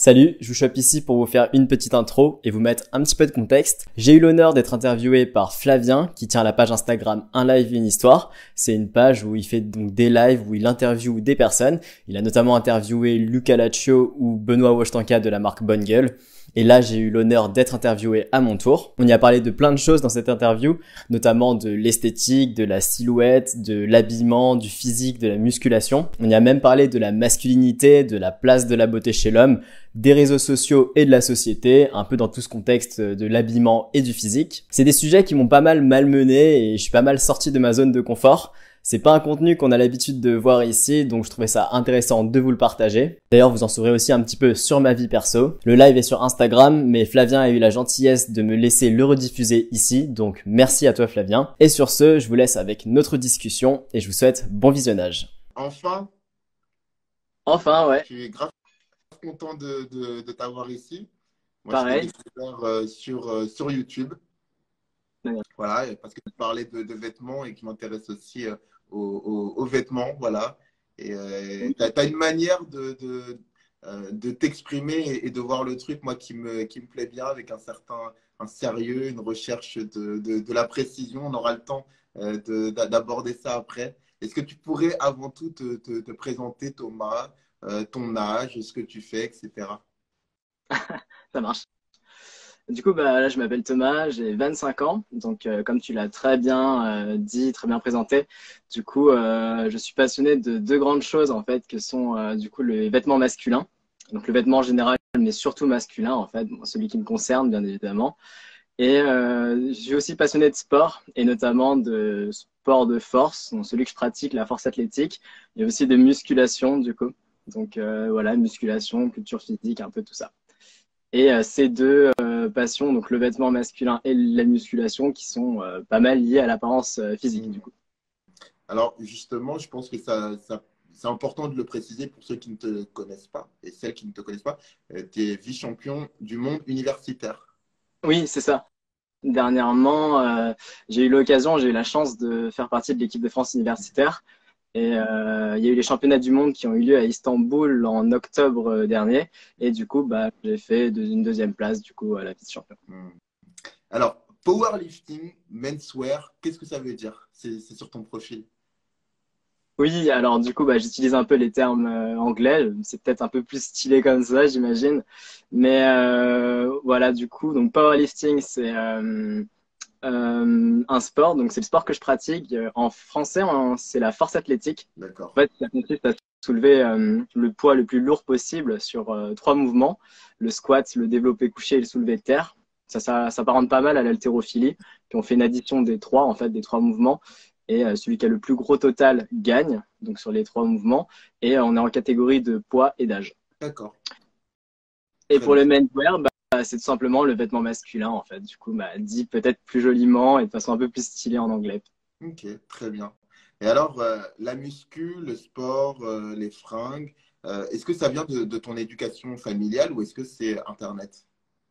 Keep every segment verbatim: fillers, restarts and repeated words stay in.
Salut, je vous chope ici pour vous faire une petite intro et vous mettre un petit peu de contexte. J'ai eu l'honneur d'être interviewé par Flavien qui tient la page Instagram Un Live Une Histoire. C'est une page où il fait donc des lives, où il interviewe des personnes. Il a notamment interviewé Luca Laccio ou Benoît Wojtanka de la marque Bonne Gueule. Et là, j'ai eu l'honneur d'être interviewé à mon tour. On y a parlé de plein de choses dans cette interview, notamment de l'esthétique, de la silhouette, de l'habillement, du physique, de la musculation. On y a même parlé de la masculinité, de la place de la beauté chez l'homme, des réseaux sociaux et de la société, un peu dans tout ce contexte de l'habillement et du physique. C'est des sujets qui m'ont pas mal malmené et je suis pas mal sorti de ma zone de confort. C'est pas un contenu qu'on a l'habitude de voir ici, donc je trouvais ça intéressant de vous le partager. D'ailleurs, vous en saurez aussi un petit peu sur ma vie perso. Le live est sur Instagram, mais Flavien a eu la gentillesse de me laisser le rediffuser ici, donc merci à toi Flavien. Et sur ce, je vous laisse avec notre discussion et je vous souhaite bon visionnage. Enfin, Enfin, ouais. je suis grave content de, de, de t'avoir ici. Moi, Pareil. je t'ai découvert euh, sur, euh, sur YouTube. Ouais. Voilà, parce que tu parlais de, de vêtements et qui m'intéresse aussi euh, aux, aux, aux vêtements. Voilà. Et euh, tu as une manière de, de, euh, de t'exprimer et, et de voir le truc, moi, qui me, qui me plaît bien, avec un certain un sérieux, une recherche de, de, de la précision. On aura le temps euh, d'aborder ça après. Est-ce que tu pourrais avant tout te, te, te présenter, Thomas, euh, ton âge, ce que tu fais, et cetera. Ça marche. Du coup, bah, là, je m'appelle Thomas, j'ai vingt-cinq ans. Donc, euh, comme tu l'as très bien euh, dit, très bien présenté, du coup, euh, je suis passionné de deux grandes choses, en fait, que sont, euh, du coup, les vêtements masculins. Donc, le vêtement en général, mais surtout masculin, en fait, bon, celui qui me concerne, bien évidemment. Et euh, je suis aussi passionné de sport, et notamment de sport de force, donc celui que je pratique, la force athlétique, et aussi de musculation, du coup. Donc, euh, voilà, musculation, culture physique, un peu tout ça. Et euh, ces deux euh, passions, donc le vêtement masculin et la musculation, qui sont euh, pas mal liées à l'apparence euh, physique, du coup. Alors, justement, je pense que ça, ça c'est important de le préciser pour ceux qui ne te connaissent pas et celles qui ne te connaissent pas. Euh, tu es vice-champion du monde universitaire. Oui, c'est ça. Dernièrement, euh, j'ai eu l'occasion, j'ai eu la chance de faire partie de l'équipe de France universitaire. Et euh, il y a eu les championnats du monde qui ont eu lieu à Istanbul en octobre euh, dernier. Et du coup, bah, j'ai fait de- une deuxième place, du coup, à la vice-champion. Hmm. Alors, powerlifting, menswear, qu'est-ce que ça veut dire? C'est c'est sur ton profil. Oui, alors du coup, bah, j'utilise un peu les termes euh, anglais. C'est peut-être un peu plus stylé comme ça, j'imagine. Mais euh, voilà, du coup, donc powerlifting, c'est euh, euh, un sport. Donc c'est le sport que je pratique. Euh, En français, on- c'est la force athlétique. D'accord. En fait, ça consiste à soulever euh, le poids le plus lourd possible sur euh, trois mouvements, le squat, le développé couché et le soulevé de terre. Ça, ça, ça s'apparente pas mal à l'haltérophilie. Puis on fait une addition des trois, en fait, des trois mouvements. Et euh, celui qui a le plus gros total gagne, donc sur les trois mouvements. Et euh, on est en catégorie de poids et d'âge. D'accord. Et Très pour bien. le menswear, bah, c'est tout simplement le vêtement masculin, en fait. Du coup, bah, dit peut-être plus joliment et de façon un peu plus stylée en anglais. Ok, très bien. Et alors, euh, la muscu, le sport, euh, les fringues, euh, est-ce que ça vient de, de ton éducation familiale ou est-ce que c'est Internet?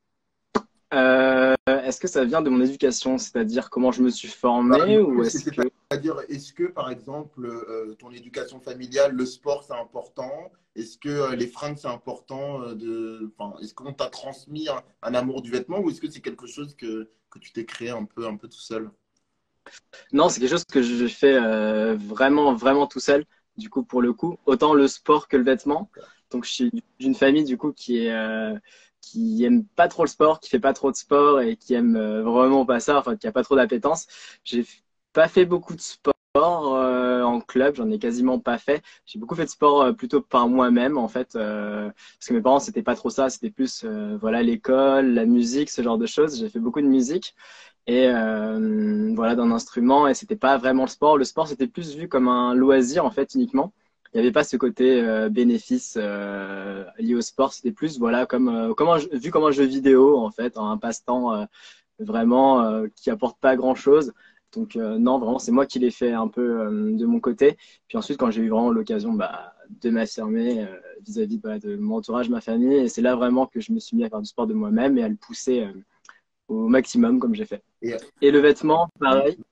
Euh, est-ce que ça vient de mon éducation, c'est-à-dire comment je me suis Bah, formé, non, ou c'est- est-ce que... c'est-à-dire, est-ce que, par exemple, euh, ton éducation familiale, le sport, c'est important? Est-ce que euh, les fringues, c'est important euh, de... enfin, est-ce qu'on t'a transmis un, un amour du vêtement ou est-ce que c'est quelque chose que, que tu t'es créé un peu, un peu tout seul? Non, c'est quelque chose que je fais euh, vraiment, vraiment tout seul, du coup, pour le coup. Autant le sport que le vêtement. Donc, je suis d'une famille, du coup, qui est... euh, qui aime pas trop le sport, qui fait pas trop de sport et qui aime euh, vraiment pas ça, enfin qui a pas trop d'appétence. J'ai f- pas fait beaucoup de sport euh, en club, j'en ai quasiment pas fait. J'ai beaucoup fait de sport euh, plutôt par moi-même en fait, euh, parce que mes parents c'était pas trop ça, c'était plus euh, voilà l'école, la musique, ce genre de choses. J'ai fait beaucoup de musique et euh, voilà d'un instrument et c'était pas vraiment le sport. Le sport c'était plus vu comme un loisir en fait uniquement. Il n'y avait pas ce côté euh, bénéfice euh, lié au sport. C'était plus voilà comme euh, comment vu comme un jeu vidéo en fait, un passe-temps euh, vraiment euh, qui apporte pas grand-chose. Donc euh, non, vraiment c'est moi qui l'ai fait un peu euh, de mon côté. Puis ensuite quand j'ai eu vraiment l'occasion bah, de m'affirmer euh, vis-à-vis bah, de mon entourage, ma famille, et c'est là vraiment que je me suis mis à faire du sport de moi-même et à le pousser euh, au maximum comme j'ai fait. Et, Et le vêtement, pareil.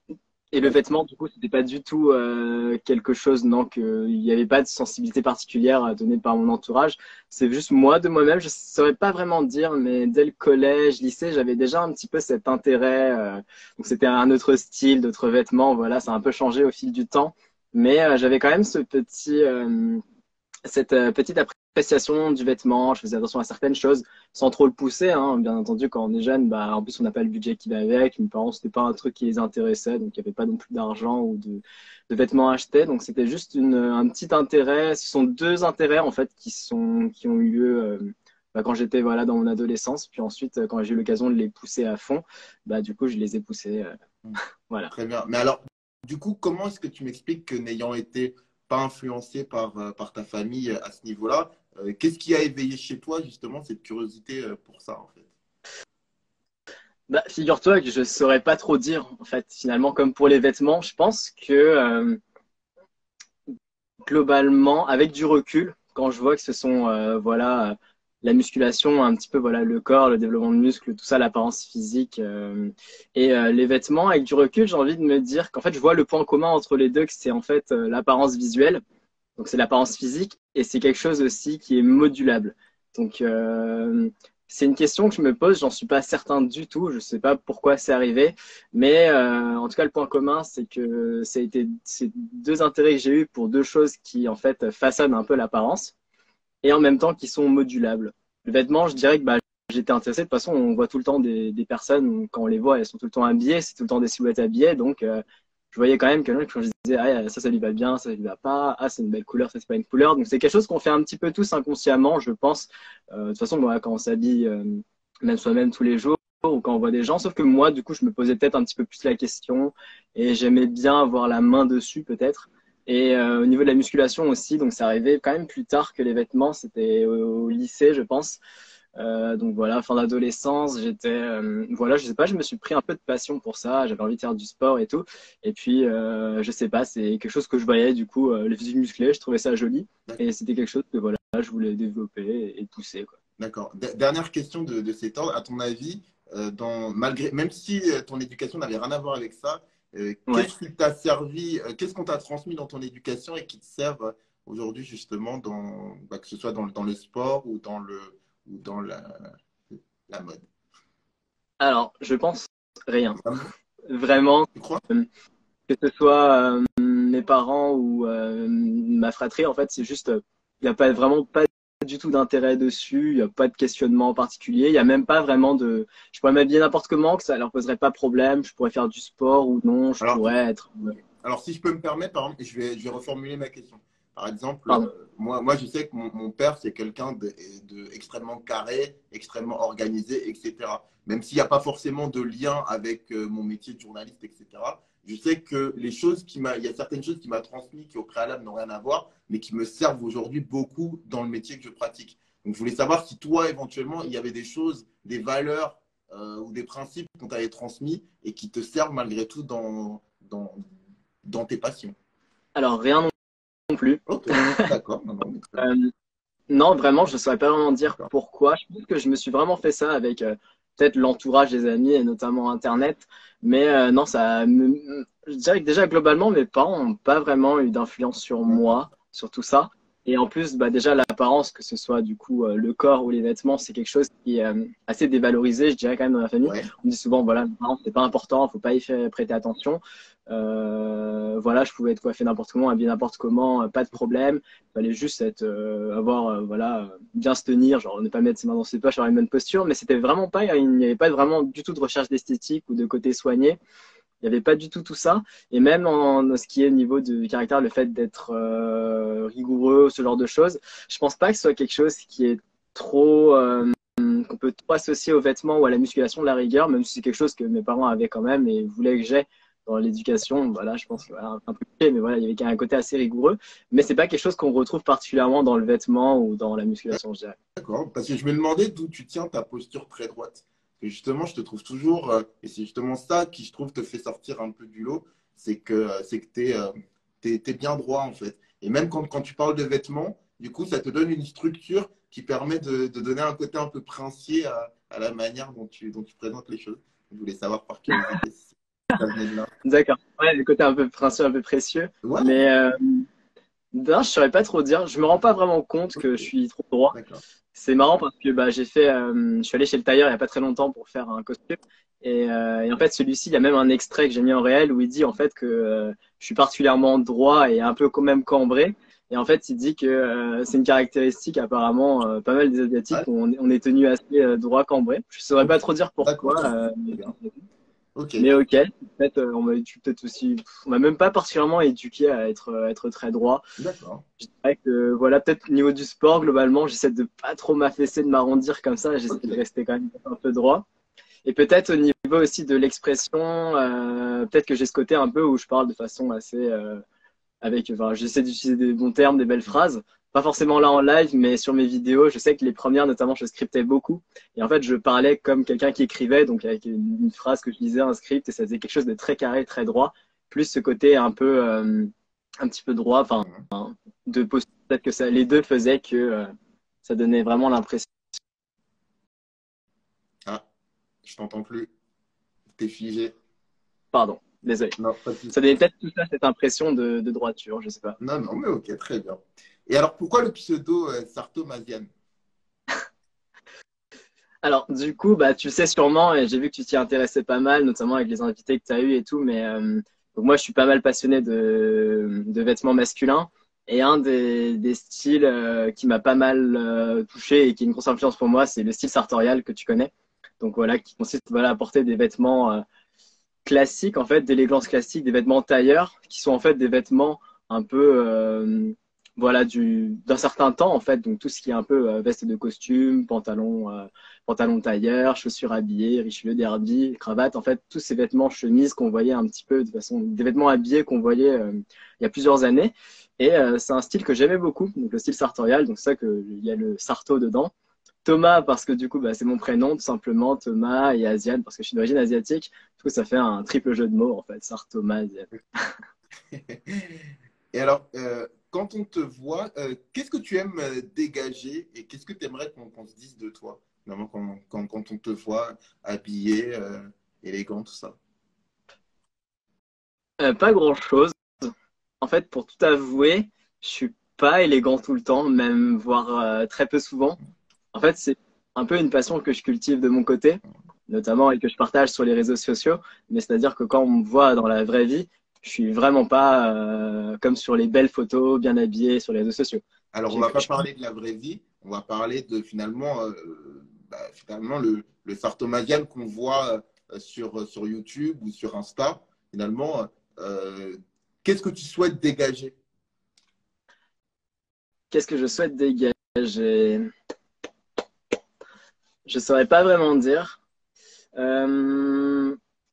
Et le vêtement, du coup, c'était pas du tout euh, quelque chose, non, que il n'y avait pas de sensibilité particulière à donner par mon entourage. C'est juste moi, de moi-même, je saurais pas vraiment dire, mais dès le collège, lycée, j'avais déjà un petit peu cet intérêt. Euh, donc c'était un autre style, d'autres vêtements, voilà, ça a un peu changé au fil du temps. Mais euh, j'avais quand même ce petit, euh, cette euh, petite appréciation du vêtement. Je faisais attention à certaines choses sans trop le pousser, hein. Bien entendu, quand on est jeune, bah, en plus, on n'a pas le budget qui va avec. Mes parents, c'était pas un truc qui les intéressait, donc il n'y avait pas non plus d'argent ou de, de vêtements achetés. Donc c'était juste une, un petit intérêt. Ce sont deux intérêts, en fait, qui sont, qui ont eu lieu, euh, bah, quand j'étais, voilà, dans mon adolescence. Puis ensuite, euh, quand j'ai eu l'occasion de les pousser à fond, bah, du coup, je les ai poussés, euh, voilà. Très bien. Mais alors, du coup, comment est-ce que tu m'expliques que n'ayant été pas influencé par, euh, par ta famille à ce niveau-là, euh, qu'est-ce qui a éveillé chez toi justement cette curiosité euh, pour ça en fait? Bah, figure-toi que je saurais pas trop dire, en fait, finalement, comme pour les vêtements, je pense que, euh, globalement, avec du recul, quand je vois que ce sont, euh, voilà, euh, la musculation, un petit peu, voilà, le corps, le développement de muscles, tout ça, l'apparence physique, euh, et euh, les vêtements, avec du recul, j'ai envie de me dire qu'en fait, je vois le point commun entre les deux, que c'est en fait euh, l'apparence visuelle. Donc c'est l'apparence physique et c'est quelque chose aussi qui est modulable. Donc euh, c'est une question que je me pose, j'en suis pas certain du tout, je sais pas pourquoi c'est arrivé, mais euh, en tout cas le point commun c'est que ça a été ces deux intérêts que j'ai eus pour deux choses qui en fait façonnent un peu l'apparence et en même temps qui sont modulables. Le vêtement, je dirais que bah, j'étais intéressé. De toute façon, on voit tout le temps des, des personnes, quand on les voit, elles sont tout le temps habillées, c'est tout le temps des silhouettes habillées. Donc, euh, je voyais quand même que quand je disais, ah, ça, ça lui va bien, ça, ça lui va pas, ah, c'est une belle couleur, ça, c'est pas une couleur. Donc, c'est quelque chose qu'on fait un petit peu tous inconsciemment, je pense. Euh, de toute façon, voilà, quand on s'habille, euh, même soi-même tous les jours, ou quand on voit des gens, sauf que moi, du coup, je me posais peut-être un petit peu plus la question et j'aimais bien avoir la main dessus, peut-être. Et euh, au niveau de la musculation aussi, donc ça arrivait quand même plus tard que les vêtements, c'était au, au lycée, je pense. Euh, donc voilà, fin d'adolescence, j'étais, euh, voilà, je sais pas, je me suis pris un peu de passion pour ça, j'avais envie de faire du sport et tout. Et puis, euh, je sais pas, c'est quelque chose que je voyais, du coup, euh, les physiques musclés, je trouvais ça joli. Et c'était quelque chose que voilà, je voulais développer et, et pousser, quoi. D'accord. D- Dernière question de, de cet ordre. À ton avis, euh, dans, malgré, même si euh, ton éducation n'avait rien à voir avec ça, euh, Ouais. qu'est-ce qui t'a servi, euh, qu'est-ce qu'on t'a transmis dans ton éducation et qui te servent euh, aujourd'hui justement dans, bah, que ce soit dans, le- dans le sport ou dans le, ou dans la, la mode? Alors, je pense rien. Vraiment? Vraiment, Tu crois? euh, que ce soit euh, mes parents ou euh, ma fratrie, en fait, c'est juste, il n'y a pas vraiment pas du tout d'intérêt dessus, il n'y a pas de questionnement en particulier, il n'y a même pas vraiment de. Je pourrais m'habiller n'importe comment, que ça leur poserait pas problème, je pourrais faire du sport ou non, je Alors, pourrais être. ok. Alors, si je peux me permettre, par exemple, je vais, je vais reformuler ma question. Par exemple, Pardon. euh, moi, moi, je sais que mon, mon père, c'est quelqu'un de, de extrêmement carré, extrêmement organisé, et cetera. Même s'il n'y a pas forcément de lien avec euh, mon métier de journaliste, et cetera. Je sais que les choses qui m'a, il y a certaines choses qui m'a transmis qui au préalable n'ont rien à voir, mais qui me servent aujourd'hui beaucoup dans le métier que je pratique. Donc, je voulais savoir si toi, éventuellement, il y avait des choses, des valeurs euh, ou des principes qu'on t'avait transmis et qui te servent malgré tout dans, dans, dans tes passions. Alors, rien non plus. Ok, d'accord. Non, non, mais très bien. Euh, non, vraiment, je ne saurais pas vraiment dire D'accord. pourquoi. Je pense que je me suis vraiment fait ça avec euh, peut-être l'entourage des amis et notamment Internet. Mais euh, non, ça me- je dirais que déjà, globalement, mes parents n'ont pas vraiment eu d'influence sur Mhm. moi, sur tout ça. Et en plus, bah, déjà, l'apparence, que ce soit du coup euh, le corps ou les vêtements, c'est quelque chose qui est euh, assez dévalorisé, je dirais quand même dans la famille. Ouais. On dit souvent, voilà, non, c'est pas important, faut pas y faire prêter attention. Euh, voilà, je pouvais être coiffé n'importe comment, habillé n'importe comment, euh, pas de problème. Il fallait juste être, euh, avoir, euh, voilà, euh, bien se tenir, genre ne pas mettre ses mains dans ses poches, avoir une bonne posture, mais c'était vraiment pas, il n'y avait pas vraiment du tout de recherche d'esthétique ou de côté soigné. Il n'y avait pas du tout tout ça. Et même en, en ce qui est au niveau du caractère, le fait d'être euh, rigoureux, ce genre de choses, je pense pas que ce soit quelque chose qui est trop, euh, qu'on peut trop associer aux vêtements ou à la musculation de la rigueur, même si c'est quelque chose que mes parents avaient quand même et voulaient que j'ai dans l'éducation. Voilà, je pense que voilà, un peu cliché, mais voilà, il y avait un côté assez rigoureux. Mais c'est pas quelque chose qu'on retrouve particulièrement dans le vêtement ou dans la musculation, je dirais. D'accord. Parce que je me demandais d'où tu tiens ta posture très droite. Et justement, je te trouve toujours, euh, et c'est justement ça qui, je trouve, te fait sortir un peu du lot, c'est que, euh, c'est que tu es, euh, t'es- t'es bien droit, en fait. Et même quand, quand tu parles de vêtements, du coup, ça te donne une structure qui permet de, de donner un côté un peu princier à, à la manière dont tu, dont tu présentes les choses. Je voulais savoir par curiosité si ça venait de là. D'accord. Ouais, le côté un peu précieux, un peu précieux. Ouais, Mais euh, non, je saurais pas trop dire. Je me rends pas vraiment compte que je ok, suis trop droit. d'accord. C'est marrant parce que bah, j'ai fait, euh, je suis allé chez le tailleur il y a pas très longtemps pour faire un costume. Et, euh, et en fait, celui-ci, il y a même un extrait que j'ai mis en réel où il dit en fait que euh, je suis particulièrement droit et un peu quand même cambré. Et en fait, il dit que euh, c'est une caractéristique apparemment euh, pas mal des Asiatiques. Ah, On, on est tenu assez euh, droit cambré. Je saurais ok, pas trop dire d'accord, pourquoi. Euh, très bien. Ok, mais ok, peut-être euh, on m'a édu- peut-être aussi, pff, on m'a même pas particulièrement éduqué à être euh, être très droit. d'accord. Je dirais que voilà, peut-être au niveau du sport globalement, j'essaie de pas trop m'affaisser, de m'arrondir comme ça. J'essaie Ok, de rester quand même un peu droit. Et peut-être au niveau aussi de l'expression, euh, peut-être que j'ai ce côté un peu où je parle de façon assez euh, avec, enfin, j'essaie d'utiliser des bons termes, des belles phrases. Pas forcément là en live, mais sur mes vidéos, je sais que les premières, notamment, je scriptais beaucoup. Et en fait, je parlais comme quelqu'un qui écrivait, donc avec une, une phrase que je lisais, un script, et ça faisait quelque chose de très carré, très droit. Plus ce côté un peu, euh, un petit peu droit, enfin, mhm. de posture. Peut-être que ça, les deux faisaient que euh, ça donnait vraiment l'impression. Ah, je t'entends plus. T'es figé. Pardon, désolé. Non, pas de Ça souci. donnait peut-être tout ça, cette impression de, de droiture, je sais pas. Non, non, mais ok, très bien. Et alors, pourquoi le pseudo euh, Sartomasian? Alors, du coup, bah, tu sais sûrement, et j'ai vu que tu t'y intéressais pas mal, notamment avec les invités que tu as eus et tout, mais euh, donc moi, je suis pas mal passionné de, de vêtements masculins. Et un des, des styles euh, qui m'a pas mal euh, touché et qui est une grosse influence pour moi, c'est le style sartorial que tu connais. Donc voilà, qui consiste voilà, à porter des vêtements euh, classiques, en fait, d'élégance classique, des vêtements tailleurs, qui sont en fait des vêtements un peu, euh, voilà, du, d'un certain temps, en fait. Donc tout ce qui est un peu euh, veste de costume, pantalon, euh, pantalon tailleur, chaussures habillées, Richelieu derby, cravate, en fait, tous ces vêtements, chemises qu'on voyait un petit peu de façon, des vêtements habillés qu'on voyait euh, il y a plusieurs années. Et euh, c'est un style que j'aimais beaucoup, donc le style sartorial, donc c'est ça que il y a le sarto dedans. Thomas parce que du coup bah, c'est mon prénom tout simplement, Thomas, et Asiane parce que je suis d'origine asiatique. Du coup ça fait un triple jeu de mots en fait, Sar Thomas, Asiane. Et alors, euh, quand on te voit, euh, qu'est-ce que tu aimes euh, dégager et qu'est-ce que tu aimerais qu'on qu'on se dise de toi, finalement, quand, quand, quand on te voit habillé, euh, élégant, tout ça? Euh, pas grand chose. En fait pour tout avouer, je suis pas élégant tout le temps, même voire euh, très peu souvent. En fait c'est un peu une passion que je cultive de mon côté, notamment et que je partage sur les réseaux sociaux. Mais c'est-à-dire que quand on me voit dans la vraie vie, je suis vraiment pas euh, comme sur les belles photos bien habillées sur les réseaux sociaux. Alors, on J'ai- va pas je- parler de la vraie vie, on va parler de finalement, euh, bah, finalement le, le Sartomasian qu'on voit euh, sur, sur YouTube ou sur Insta. Finalement, euh, qu'est-ce que tu souhaites dégager? Qu'est-ce que je souhaite dégager? Je saurais pas vraiment dire. Euh,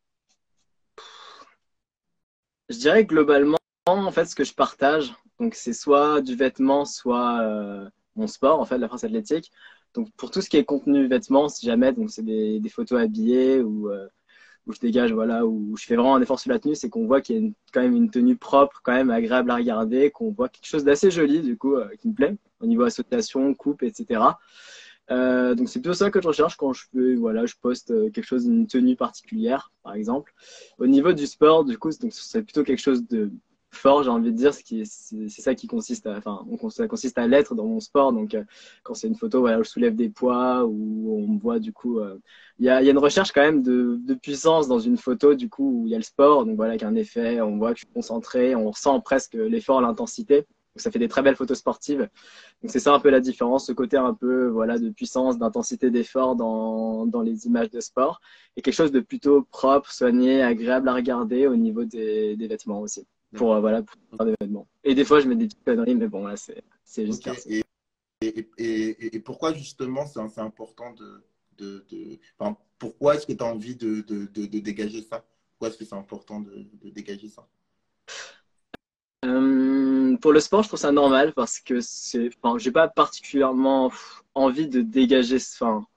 je dirais que globalement, en fait, ce que je partage, donc c'est soit du vêtement, soit euh, mon sport, en fait, la France athlétique. Donc pour tout ce qui est contenu vêtements, si jamais, donc c'est des, des photos habillées ou euh, où je dégage, voilà, où je fais vraiment un effort sur la tenue, c'est qu'on voit qu'il y a une- quand même une tenue propre, quand même agréable à regarder, qu'on voit quelque chose d'assez joli, du coup, euh, qui me plaît, au niveau association, coupe, et cetera. Euh, donc c'est plutôt ça que je recherche quand je fais, voilà, je poste euh, quelque chose, une tenue particulière, par exemple. Au niveau du sport, du coup, donc c'est plutôt quelque chose de fort, j'ai envie de dire, ce qui est- c'est c'est ça qui consiste à, enfin, on- ça consiste à l'être dans mon sport. Donc euh, quand c'est une photo, voilà, où je soulève des poids, où on me voit du coup, euh, il y a, il y a une recherche quand même de, de puissance dans une photo, du coup, où il y a le sport, donc voilà, avec un effet, on voit que je suis concentré, on ressent presque l'effort, l'intensité. Donc ça fait des très belles photos sportives. Donc c'est ça un peu la différence, ce côté un peu voilà de puissance, d'intensité d'effort dans, dans les images de sport et quelque chose de plutôt propre, soigné, agréable à regarder au niveau des, des vêtements aussi. Pour euh, voilà pour faire des vêtements. Et des fois je mets des petites conneries, mais bon là c'est c'est juste Ok. perso. Et, et, et, et pourquoi justement c'est c'est important de, de, de enfin, pourquoi est-ce que tu as envie de, de, de, de dégager ça? Pourquoi est-ce que c'est important de, de dégager ça? Euh, pour le sport, je trouve ça normal parce que c'est, enfin, j'ai pas particulièrement pff, envie de dégager, enfin,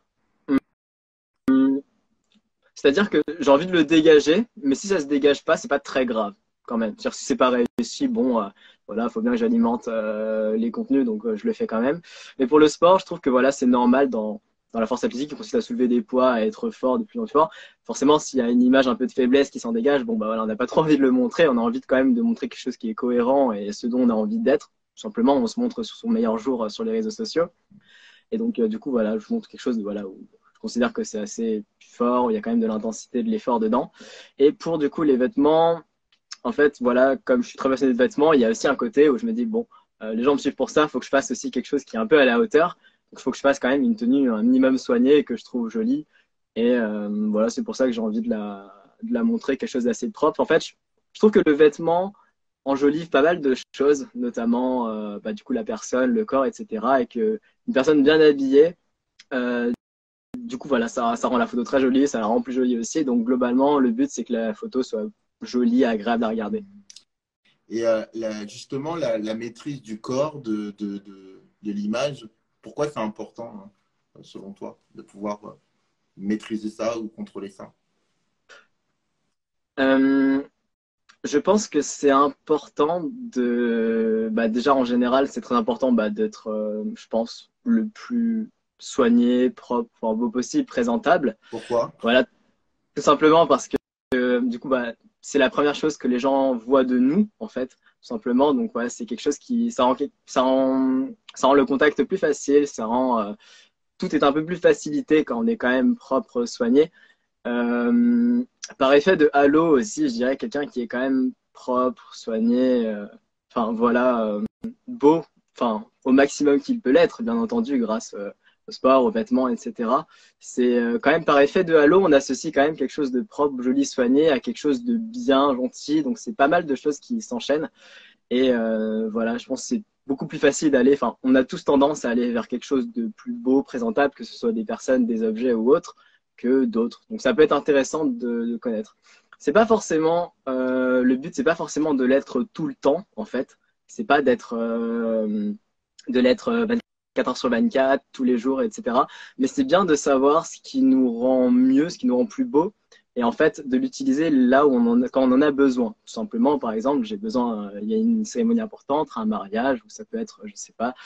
c'est-à-dire que j'ai envie de le dégager, mais si ça se dégage pas, c'est pas très grave quand même. C'est-à-dire si c'est pas réussi, bon, euh, voilà, faut bien que j'alimente euh, les contenus, donc euh, je le fais quand même. Mais pour le sport, je trouve que voilà, c'est normal dans dans la force athlétique qui consiste à soulever des poids, à être fort, de plus en plus fort. Forcément, s'il y a une image un peu de faiblesse qui s'en dégage, bon, bah voilà, on n'a pas trop envie de le montrer. On a envie de, quand même de montrer quelque chose qui est cohérent et ce dont on a envie d'être. Tout simplement, on se montre sur son meilleur jour euh, sur les réseaux sociaux. Et donc, euh, du coup, voilà, je montre quelque chose de, voilà, où je considère que c'est assez fort, où il y a quand même de l'intensité, de l'effort dedans. Et pour, du coup, les vêtements, en fait, voilà, comme je suis très passionné de vêtements, il y a aussi un côté où je me dis, bon, euh, les gens me suivent pour ça, il faut que je fasse aussi quelque chose qui est un peu à la hauteur. Donc, il faut que je fasse quand même une tenue un minimum soignée et que je trouve jolie. Et euh, voilà, c'est pour ça que j'ai envie de la, de la montrer, quelque chose d'assez propre. En fait, je, je trouve que le vêtement enjolive pas mal de choses, notamment euh, bah, du coup la personne, le corps, et cetera. Et que une personne bien habillée, euh, du coup, voilà, ça, ça rend la photo très jolie, ça la rend plus jolie aussi. Donc, globalement, le but, c'est que la photo soit jolie, agréable à regarder. Et euh, la- justement, la, la maîtrise du corps, de, de, de, de l'image, pourquoi c'est important, hein, selon toi, de pouvoir euh, maîtriser ça ou contrôler ça? Euh, je pense que c'est important de, bah, déjà en général, c'est très important bah, d'être, euh, je pense, le plus soigné, propre, enfin, beau possible, présentable. Pourquoi? Voilà, tout simplement parce que euh, du coup, bah, c'est la première chose que les gens voient de nous, en fait, tout simplement. Donc, ouais, c'est quelque chose qui, ça rend, ça rend, ça rend le contact plus facile, ça rend, euh, tout est un peu plus facilité quand on est quand même propre, soigné. Euh, Par effet de halo aussi, je dirais quelqu'un qui est quand même propre, soigné, euh, enfin voilà, euh, beau, enfin au maximum qu'il peut l'être, bien entendu, grâce euh, au sport, aux vêtements, et cetera. C'est euh, quand même par effet de halo, on associe quand même quelque chose de propre, joli, soigné à quelque chose de bien, gentil. Donc c'est pas mal de choses qui s'enchaînent. Et euh, voilà, je pense que c'est beaucoup plus facile d'aller, enfin, on a tous tendance à aller vers quelque chose de plus beau, présentable, que ce soit des personnes, des objets ou autres, que d'autres. Donc ça peut être intéressant de, de connaître. C'est pas forcément, euh, le but, c'est pas forcément de l'être tout le temps, en fait. C'est pas d'être, euh, de l'être vingt-quatre heures sur vingt-quatre, tous les jours, et cetera. Mais c'est bien de savoir ce qui nous rend mieux, ce qui nous rend plus beau et en fait de l'utiliser là où on en a, quand on en a besoin. Tout simplement, par exemple, j'ai besoin, euh, il y a une cérémonie importante, un mariage, ou ça peut être, je sais pas,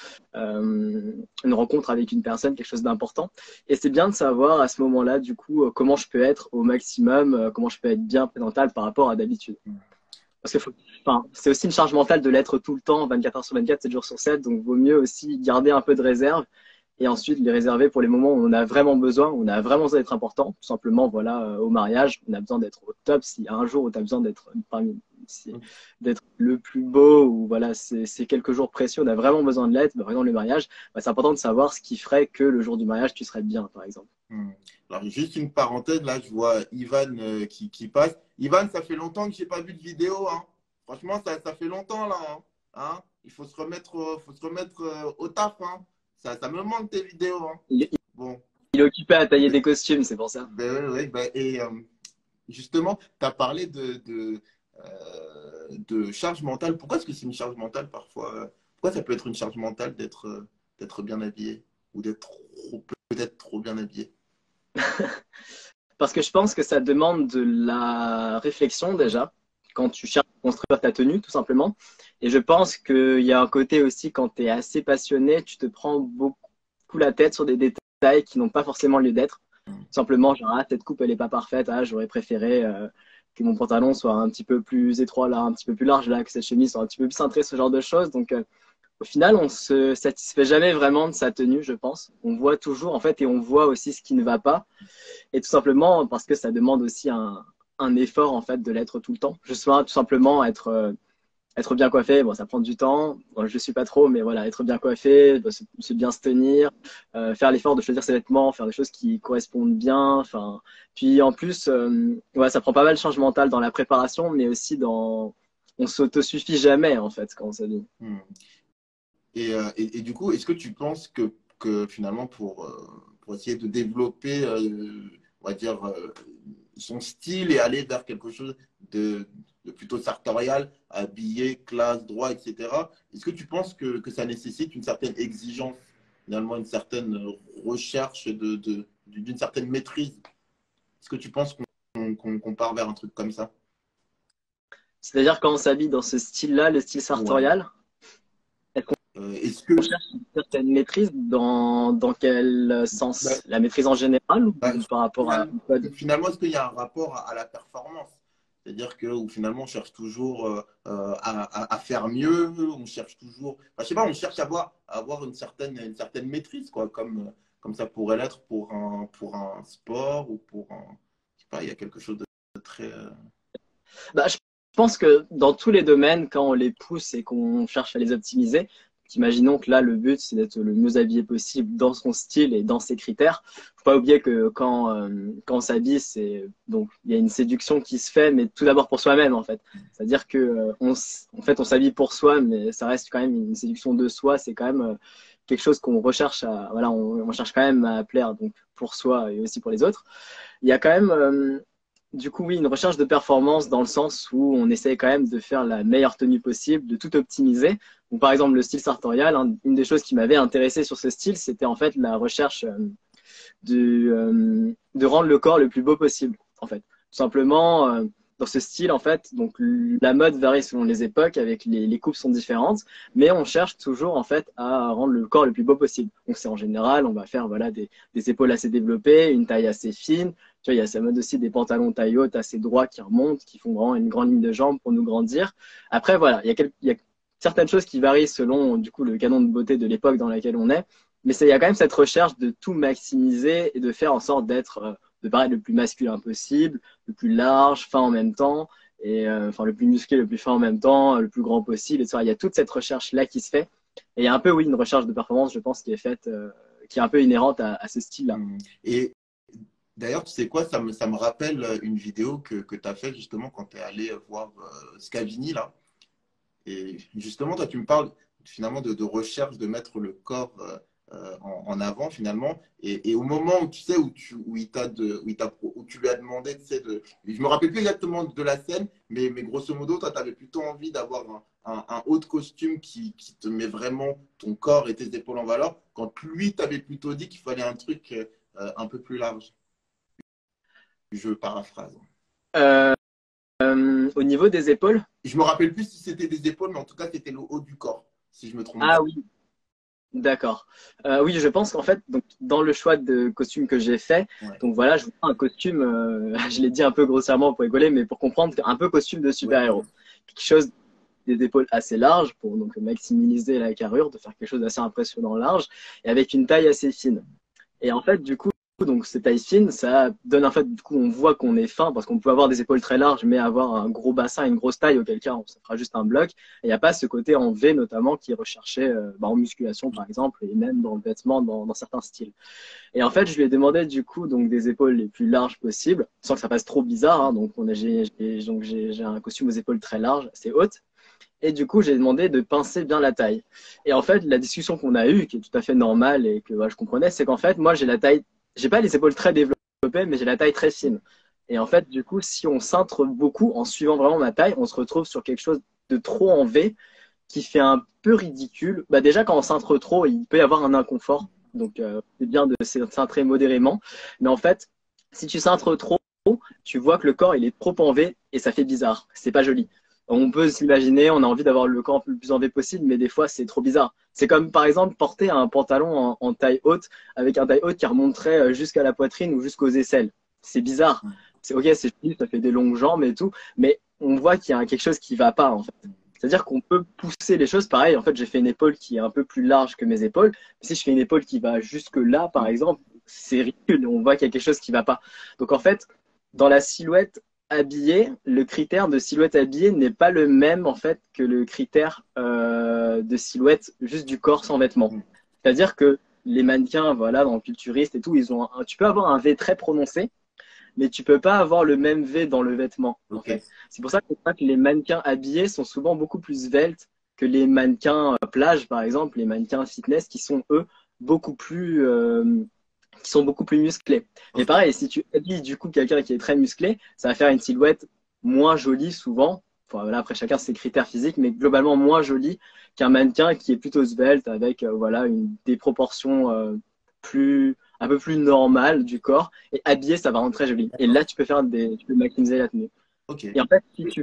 euh, une rencontre avec une personne, quelque chose d'important. Et c'est bien de savoir à ce moment-là, du coup, euh, comment je peux être au maximum, euh, comment je peux être bien présentable par rapport à d'habitude. Parce que faut, enfin, c'est aussi une charge mentale de l'être tout le temps, vingt-quatre heures sur vingt-quatre, sept jours sur sept, donc vaut mieux aussi garder un peu de réserve et ensuite les réserver pour les moments où on a vraiment besoin, où on a vraiment besoin d'être important. Tout simplement, voilà, euh, au mariage, on a besoin d'être au top. S'il y a un jour où tu as besoin d'être parmi, si, d'être le plus beau, ou voilà, c'est, c'est quelques jours précieux, on a vraiment besoin de l'être, par exemple le mariage, bah, c'est important de savoir ce qui ferait que le jour du mariage, tu serais bien, par exemple. Hmm. Alors, juste une parenthèse, là, je vois Ivan euh, qui, qui passe. Ivan, ça fait longtemps que j'ai pas vu de vidéo, hein. Franchement, ça, ça fait longtemps, là, hein. Hein. Il faut se remettre, euh, faut se remettre euh, au taf, hein. Ça, ça me manque tes vidéos, hein. Il, Bon, il est occupé à tailler ben, des costumes, c'est pour ça. ben, ouais, ouais, ben, et euh, justement, tu as parlé de, de, euh, de charge mentale. Pourquoi est-ce que c'est une charge mentale parfois? Pourquoi ça peut être une charge mentale d'être euh, d'être bien habillé ou d'être trop- peut-être trop bien habillé? Parce que je pense que ça demande de la réflexion déjà, quand tu cherches à construire ta tenue, tout simplement. Et je pense qu'il y a un côté aussi, quand tu es assez passionné, tu te prends beaucoup la tête sur des détails qui n'ont pas forcément lieu d'être. Tout simplement, genre, ah, cette coupe, elle n'est pas parfaite, ah, j'aurais préféré euh, que mon pantalon soit un petit peu plus étroit là, un petit peu plus large là, que cette chemise soit un petit peu plus cintrée, ce genre de choses. Donc, euh, au final, on se satisfait jamais vraiment de sa tenue, je pense. On voit toujours, en fait, et on voit aussi ce qui ne va pas. Et tout simplement parce que ça demande aussi un, un effort en fait de l'être tout le temps. Je sois tout simplement être euh, être bien coiffé, bon ça prend du temps. Bon, je suis pas trop, mais voilà, être bien coiffé, bah, c'est c'est bien se tenir, euh, faire l'effort de choisir ses vêtements, faire des choses qui correspondent bien. Enfin, puis en plus, euh, ouais, ça prend pas mal de charge mentale dans la préparation, mais aussi dans on s'autosuffit jamais en fait quand on s'habille. Hmm. Et, euh, et, et du coup, est-ce que tu penses que, que finalement, pour, euh, pour essayer de développer, euh, on va dire, euh, son style et aller vers quelque chose de, de plutôt sartorial, habillé, classe, droit, et cetera, est-ce que tu penses que, que ça nécessite une certaine exigence, finalement, une certaine recherche de, de, d'une certaine maîtrise? Est-ce que tu penses qu'on qu'on, qu'on part vers un truc comme ça? C'est-à-dire quand on s'habille dans ce style-là, le style Ouais. sartorial, Euh, est-ce que On cherche une certaine maîtrise dans, dans quel bah, sens? La maîtrise en général ou bah, par rapport à finalement, un code? finalement, est-ce qu'il y a un rapport à, à la performance? C'est-à-dire que où finalement on cherche toujours euh, euh, à, à- à faire mieux, on cherche toujours, enfin, je sais pas, on cherche à avoir, à avoir une certaine, une certaine maîtrise, quoi, comme, comme ça pourrait l'être pour un, pour un sport ou pour un, je sais pas, il y a quelque chose de très. euh, Bah, je pense que dans tous les domaines, quand on les pousse et qu'on cherche à les optimiser, imaginons que là, le but, c'est d'être le mieux habillé possible dans son style et dans ses critères. Faut pas oublier que quand, euh, quand on s'habille, c'est donc il y a une séduction qui se fait, mais tout d'abord pour soi-même en fait. C'est-à-dire que euh, on, s- en fait, on s'habille pour soi, mais ça reste quand même une séduction de soi. C'est quand même euh, quelque chose qu'on recherche à, voilà, on, on cherche quand même à plaire donc pour soi et aussi pour les autres. Il y a quand même, euh, du coup, oui, une recherche de performance dans le sens où on essaie quand même de faire la meilleure tenue possible, de tout optimiser. Donc, par exemple, le style sartorial, hein, une des choses qui m'avait intéressé sur ce style, c'était en fait la recherche euh, de, euh, de rendre le corps le plus beau possible, en fait. Tout simplement, euh, dans ce style, en fait, donc la mode varie selon les époques, avec les, les coupes sont différentes, mais on cherche toujours, en fait, à rendre le corps le plus beau possible. Donc, c'est en général, on va faire, voilà, des, des épaules assez développées, une taille assez fine. Tu vois, il y a sa mode aussi des pantalons taille haute assez droits qui remontent, qui font vraiment une grande ligne de jambes pour nous grandir. Après, voilà, il y a, quelques, il y a certaines choses qui varient selon, du coup, le canon de beauté de l'époque dans laquelle on est. Mais il y a quand même cette recherche de tout maximiser et de faire en sorte d'être, euh, de paraître le plus masculin possible, le plus large, fin en même temps, et euh, enfin le plus musclé, le plus fin en même temps, le plus grand possible, et cetera. Il y a toute cette recherche-là qui se fait. Et il y a un peu, oui, une recherche de performance, je pense, qui est faite, euh, qui est un peu inhérente à, à ce style-là. hum. Et d'ailleurs, tu sais quoi, ça me, ça me rappelle une vidéo que, que tu as faite justement quand tu es allé voir euh, Scavini, là. Et justement, toi, tu me parles finalement de, de recherche de mettre le corps euh, euh, en, en avant finalement. Et, et au moment où tu sais où tu où il t'a de où, il t'a pro- où tu lui as demandé, tu sais, de, je me rappelle plus exactement de la scène, mais, mais grosso modo, toi, tu avais plutôt envie d'avoir un, un, un haut de costume qui, qui te met vraiment ton corps et tes épaules en valeur, quand lui t'avait plutôt dit qu'il fallait un truc euh, un peu plus large. Je paraphrase. Euh, euh, au niveau des épaules, Je me rappelle plus si c'était des épaules, mais en tout cas, c'était le haut du corps, si je me trompe ah pas. oui, d'accord. Euh, oui, je pense qu'en fait, donc, dans le choix de costume que j'ai fait, Ouais, donc voilà, je vois un costume, euh, je l'ai dit un peu grossièrement pour rigoler, mais pour comprendre, un peu costume de ouais, super-héros. Quelque chose des épaules assez larges pour donc maximiser la carrure, de faire quelque chose d'assez impressionnant large, et avec une taille assez fine. Et en fait, du coup, donc ces tailles fines, ça donne en fait, du coup, on voit qu'on est fin parce qu'on peut avoir des épaules très larges, mais avoir un gros bassin, une grosse taille, auquel cas, on ça fera juste un bloc. Et il n'y a pas ce côté en V notamment qui est recherché euh, bah, en musculation par exemple, et même dans le vêtement, dans, dans certains styles. Et en fait, je lui ai demandé du coup donc des épaules les plus larges possibles, sans que ça fasse trop bizarre. Hein, donc on a, j'ai, j'ai, donc j'ai, j'ai un costume aux épaules très larges, assez hautes. Et du coup, j'ai demandé de pincer bien la taille. Et en fait, la discussion qu'on a eue, qui est tout à fait normale et que voilà, je comprenais, c'est qu'en fait, moi, j'ai la taille, j'ai pas les épaules très développées, mais j'ai la taille très fine. Et en fait, du coup, si on cintre beaucoup en suivant vraiment ma taille, on se retrouve sur quelque chose de trop en V qui fait un peu ridicule. Bah déjà, quand on cintre trop, il peut y avoir un inconfort. Donc, euh, c'est bien de cintrer modérément. Mais en fait, si tu cintres trop, tu vois que le corps, il est trop en V et ça fait bizarre. C'est pas joli. On peut s'imaginer, on a envie d'avoir le corps le plus en V possible, mais des fois, c'est trop bizarre. C'est comme, par exemple, porter un pantalon en, en taille haute avec un taille haute qui remonterait jusqu'à la poitrine ou jusqu'aux aisselles. C'est bizarre. C'est ok, c'est joli, ça fait des longues jambes et tout, mais on voit qu'il y a quelque chose qui va pas, en fait. C'est-à-dire qu'on peut pousser les choses. Pareil, en fait, j'ai fait une épaule qui est un peu plus large que mes épaules. Si je fais une épaule qui va jusque là, par exemple, c'est ridicule. On voit qu'il y a quelque chose qui va pas. Donc, en fait, dans la silhouette habillée, le critère de silhouette habillée n'est pas le même, en fait, que le critère euh, de silhouette juste du corps sans vêtements. C'est-à-dire que les mannequins, voilà, dans le culturiste et tout, ils ont un, tu peux avoir un V très prononcé, mais tu peux pas avoir le même V dans le vêtement, en ok. fait. C'est pour ça que, que les mannequins habillés sont souvent beaucoup plus sveltes que les mannequins euh, plage, par exemple, les mannequins fitness, qui sont eux beaucoup plus, euh, qui sont beaucoup plus musclés. Mais Ok. pareil, si tu habilles du coup quelqu'un qui est très musclé, ça va faire une silhouette moins jolie souvent. Enfin, voilà, après chacun ses critères physiques, mais globalement moins jolie qu'un mannequin qui est plutôt svelte avec euh, voilà une des proportions euh, plus un peu plus normales du corps et habillé ça va rendre très joli. Et D'accord. là tu peux faire des tu peux maximiser la tenue. Ok. Et en fait si tu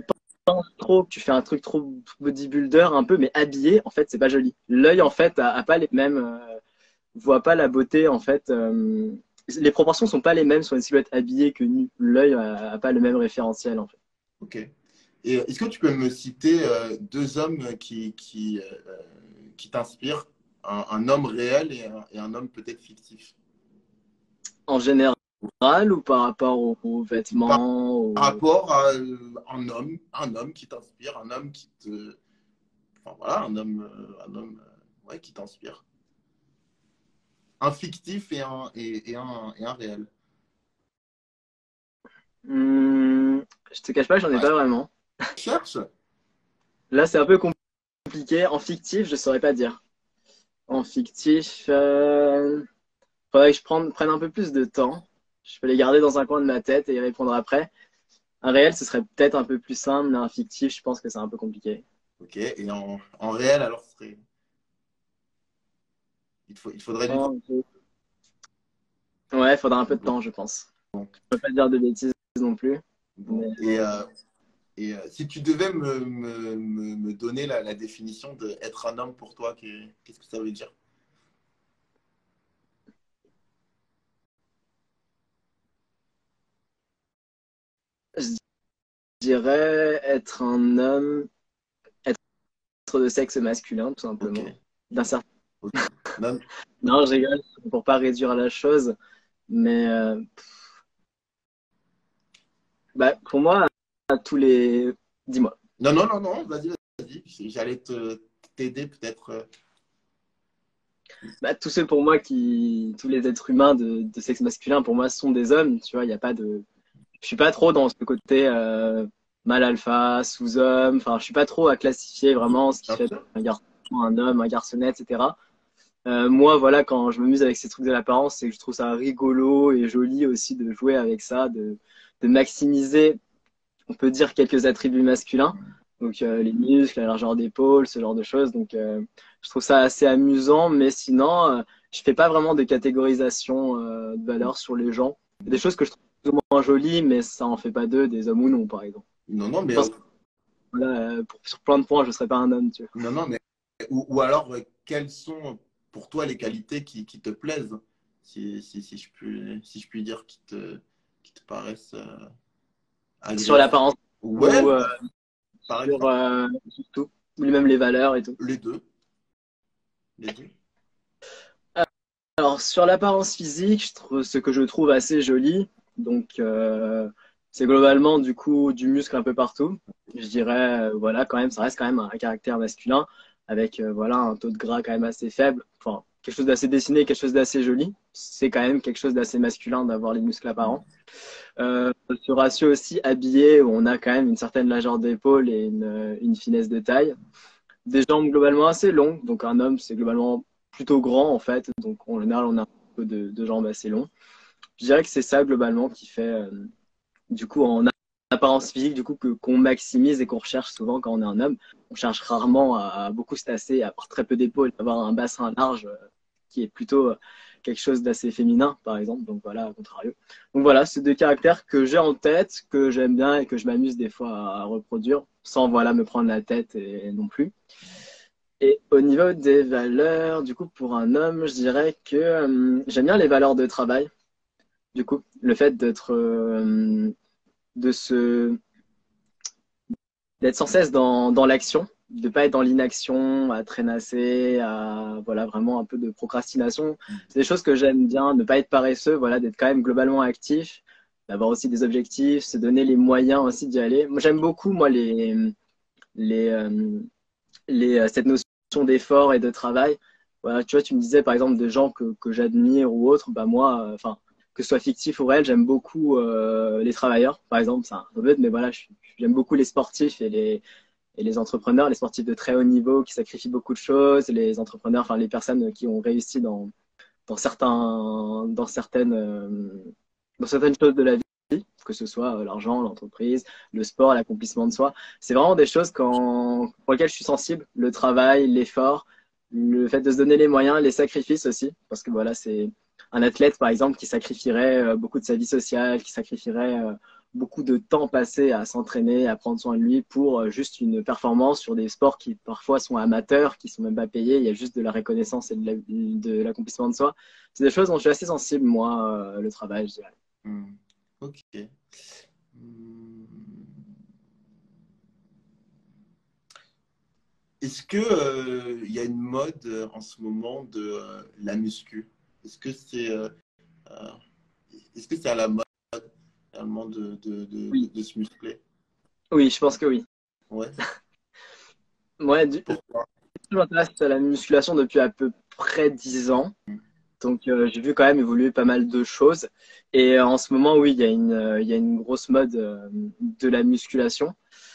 penses trop, que tu fais un truc trop bodybuilder un peu, mais habillé, en fait, c'est pas joli. L'œil, en fait, a, a pas les mêmes, euh, voit pas la beauté, en fait. Euh, les proportions sont pas les mêmes sur une silhouette habillée que nue. L'œil a, a pas le même référentiel, en fait. Ok. Et euh, est-ce que tu peux me citer euh, deux hommes qui, qui, euh, qui t'inspirent, un, un homme réel et un, et un homme peut-être fictif? En général ou par rapport aux, aux Par vêtements, aux... rapport à euh, un homme, un homme qui t'inspire, un homme qui te, enfin voilà, un homme, euh, un homme, euh, ouais, qui t'inspire. Un fictif et un, et, et un, et un réel. Hmm, je te cache pas, j'en ai Ouais, pas vraiment. cherche. Là, c'est un peu compliqué. En fictif, je saurais pas dire. En fictif, euh... faudrait que je prenne, prenne un peu plus de temps. Je peux les garder dans un coin de ma tête et y répondre après. Un réel, ce serait peut-être un peu plus simple, mais un fictif, je pense que c'est un peu compliqué. Ok. Et en, en réel, alors, ce serait, il, faut, il faudrait du temps. Oh, ok. Ouais, il faudra un peu de temps, je pense. Je peux pas dire de bêtises non plus. Mais Bon. Et, euh, et euh, si tu devais me, me, me, me donner la, la définition d'être un homme pour toi, qu'est- qu'est-ce que ça veut dire? je dirais être un homme, être de sexe masculin, tout Ok. simplement. D'un certain... Ok. Non, Non, je rigole, pour pas réduire la chose. Mais euh, bah, pour moi, à tous les... Dis-moi. non, non, non, non, vas-y, vas-y. J'allais te t'aider peut-être. euh, Bah, tous ceux pour moi qui... Tous les êtres humains de, de sexe masculin, pour moi, sont des hommes. Tu vois, il n'y a pas de... Je suis pas trop dans ce côté euh, mâle alpha, sous-homme. Enfin, je suis pas trop à classifier vraiment ce qui Bien fait sûr. un garçon, un homme, un garçonnet, et cetera. Euh, moi, voilà, quand je m'amuse avec ces trucs de l'apparence, c'est que je trouve ça rigolo et joli aussi de jouer avec ça, de, de maximiser, on peut dire, quelques attributs masculins. Donc, euh, les muscles, la largeur d'épaule, ce genre de choses. Donc, euh, je trouve ça assez amusant, mais sinon, euh, je fais pas vraiment de catégorisation euh, de valeur sur les gens. Il y a des choses que je trouve plus ou moins jolies, mais ça en fait pas d'eux des hommes ou non, par exemple. Non, non, Je mais, pense euh, que voilà, euh, pour- sur plein de points, je serais pas un homme, tu vois. non, non, mais ou, ou alors, euh, quelles sont pour toi les qualités qui, qui te plaisent, si, si, si je puis, si je puis dire, qui te, qui te paraissent euh, Sur agréables? l'apparence Ouais, ou euh, par sur, exemple, euh, sur tout, ou même les valeurs et tout. les deux, les deux. Alors, sur l'apparence physique, je trouve, ce que je trouve assez joli, donc euh, c'est globalement du coup du muscle un peu partout. Je dirais, euh, voilà, quand même, ça reste quand même un, un caractère masculin avec euh, voilà un taux de gras quand même assez faible. Enfin, quelque chose d'assez dessiné, quelque chose d'assez joli. C'est quand même quelque chose d'assez masculin d'avoir les muscles apparents. Euh, ce ratio aussi habillé, où on a quand même une certaine largeur d'épaule et une, une finesse de taille. Des jambes globalement assez longues, donc un homme c'est globalement plutôt grand en fait, donc en général on a un peu de, de jambes assez longues. Je dirais que c'est ça globalement qui fait euh, du coup en apparence physique du coup que qu'on maximise et qu'on recherche souvent quand on est un homme. On cherche rarement à, à beaucoup se tasser, à avoir très peu d'épaules, à avoir un bassin large euh, qui est plutôt euh, quelque chose d'assez féminin par exemple, donc voilà, à contrario. Donc voilà, c'est deux caractères que j'ai en tête, que j'aime bien et que je m'amuse des fois à, à reproduire sans voilà me prendre la tête et non plus. Et au niveau des valeurs, du coup, pour un homme, je dirais que euh, j'aime bien les valeurs de travail. Du coup, le fait d'être, euh, de se, d'être sans cesse dans, dans l'action, de pas être dans l'inaction, à traînasser, à voilà vraiment un peu de procrastination. C'est des choses que j'aime bien, ne pas être paresseux, voilà, d'être quand même globalement actif, d'avoir aussi des objectifs, se donner les moyens aussi d'y aller. Moi, j'aime beaucoup moi les les euh, les, euh, cette notion d'effort et de travail. Voilà, tu vois, tu me disais par exemple des gens que, que j'admire ou autres, bah moi, euh, enfin, que ce soit fictif ou réel, j'aime beaucoup euh, les travailleurs, par exemple, c'est un peu bête, mais voilà, j'aime beaucoup les sportifs et les, et les entrepreneurs, les sportifs de très haut niveau qui sacrifient beaucoup de choses, les entrepreneurs, enfin les personnes qui ont réussi dans, dans, certains, dans, certaines, euh, dans certaines choses de la vie, que ce soit euh, l'argent, l'entreprise, le sport, l'accomplissement de soi. C'est vraiment des choses quand, pour lesquelles je suis sensible. Le travail, l'effort, le fait de se donner les moyens, les sacrifices aussi. Parce que voilà, c'est un athlète, par exemple, qui sacrifierait euh, beaucoup de sa vie sociale, qui sacrifierait euh, beaucoup de temps passé à s'entraîner, à prendre soin de lui pour euh, juste une performance sur des sports qui parfois sont amateurs, qui sont même pas payés. Il y a juste de la reconnaissance et de l'accomplissement de, de soi. C'est des choses dont je suis assez sensible, moi, euh, le travail, je dirais. Hmm. Ok. Hmm. Est-ce que euh, il y a une mode euh, en ce moment de euh, la muscu? Est-ce que c'est euh, euh, est-ce que c'est à la mode réellement de, de, de, de, Oui, de se muscler? oui, je pense que oui. Ouais. Ouais, du, Pourquoi? je m'intéresse à la musculation depuis à peu près dix ans. Hmm. Donc, euh, j'ai vu quand même évoluer pas mal de choses. Et euh, en ce moment, oui, il y a une, euh, il y a une grosse mode euh, de la musculation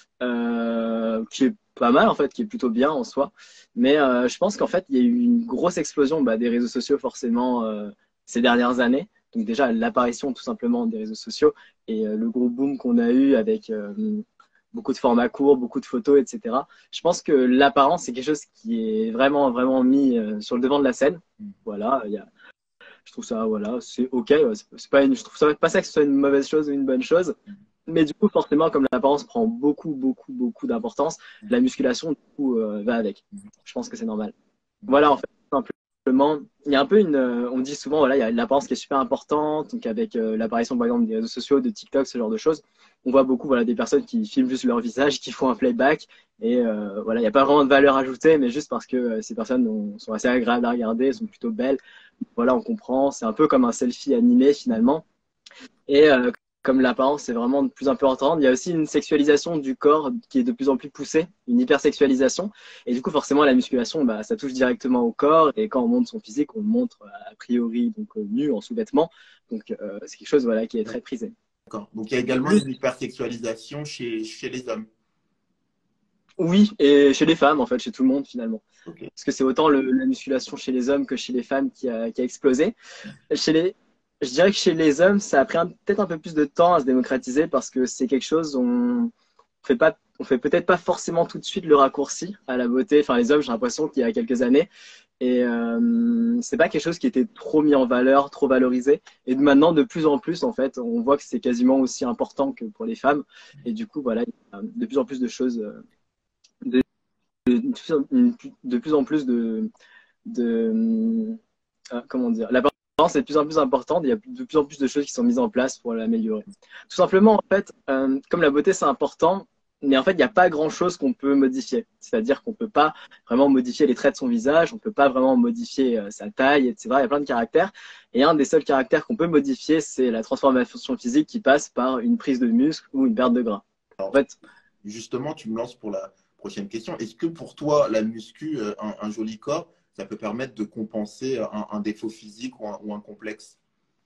euh, qui est pas mal, en fait, qui est plutôt bien en soi. Mais euh, je pense qu'en fait, il y a eu une grosse explosion bah, des réseaux sociaux, forcément, euh, ces dernières années. Donc, déjà, l'apparition tout simplement des réseaux sociaux et euh, le gros boom qu'on a eu avec euh, beaucoup de formats courts, beaucoup de photos, et cetera. Je pense que l'apparence, c'est quelque chose qui est vraiment, vraiment mis euh, sur le devant de la scène. Voilà, il y a je trouve ça, voilà, c'est ok. Ouais, c'est pas une, je trouve ça pas ça que ce soit une mauvaise chose ou une bonne chose. Mais du coup, forcément, comme l'apparence prend beaucoup, beaucoup, beaucoup d'importance, la musculation, du coup, euh, va avec. Je pense que c'est normal. Voilà, en fait, simplement, il y a un peu une, euh, on dit souvent, voilà, il y a l'apparence qui est super importante, donc avec euh, l'apparition, par exemple, des réseaux sociaux, de TikTok, ce genre de choses, on voit beaucoup, voilà, des personnes qui filment juste leur visage, qui font un playback, et euh, voilà, il n'y a pas vraiment de valeur ajoutée, mais juste parce que euh, ces personnes ont- sont assez agréables à regarder, sont plutôt belles, voilà, on comprend, c'est un peu comme un selfie animé finalement. Et euh, comme l'apparence est vraiment de plus en plus importante, il y a aussi une sexualisation du corps qui est de plus en plus poussée, une hypersexualisation. Et du coup, forcément, la musculation, bah, ça touche directement au corps. Et quand on montre son physique, on le montre a priori donc euh, nu en sous-vêtements. Donc euh, c'est quelque chose voilà qui est très prisé. D'accord. Donc il y a également Plus une hypersexualisation chez, chez les hommes. oui, et chez les femmes en fait, chez tout le monde finalement. Ok. Parce que c'est autant le, la musculation chez les hommes que chez les femmes qui a, qui a explosé. Chez les, je dirais que chez les hommes, ça a pris peut-être un peu plus de temps à se démocratiser parce que c'est quelque chose on fait pas, on fait peut-être pas forcément tout de suite le raccourci à la beauté. Enfin, les hommes, j'ai l'impression qu'il y a quelques années, et euh, c'est pas quelque chose qui était trop mis en valeur, trop valorisé. Et maintenant, de plus en plus, en fait, on voit que c'est quasiment aussi important que pour les femmes. Et du coup, voilà, il y a de plus en plus de choses, de, de, de plus en plus de, de euh, comment dire, la performance est de plus en plus importante. Il y a de plus en plus de choses qui sont mises en place pour l'améliorer. Tout simplement, en fait, euh, comme la beauté c'est important, mais en fait, il n'y a pas grand-chose qu'on peut modifier. C'est-à-dire qu'on ne peut pas vraiment modifier les traits de son visage, on ne peut pas vraiment modifier euh, sa taille, et cetera. Il y a plein de caractères. Et un des seuls caractères qu'on peut modifier, c'est la transformation physique qui passe par une prise de muscle ou une perte de gras. En Alors, fait, justement, tu me lances pour la prochaine question. Est-ce que pour toi, la muscu, euh, un, un joli corps, ça peut permettre de compenser un, un défaut physique ou un, ou un complexe?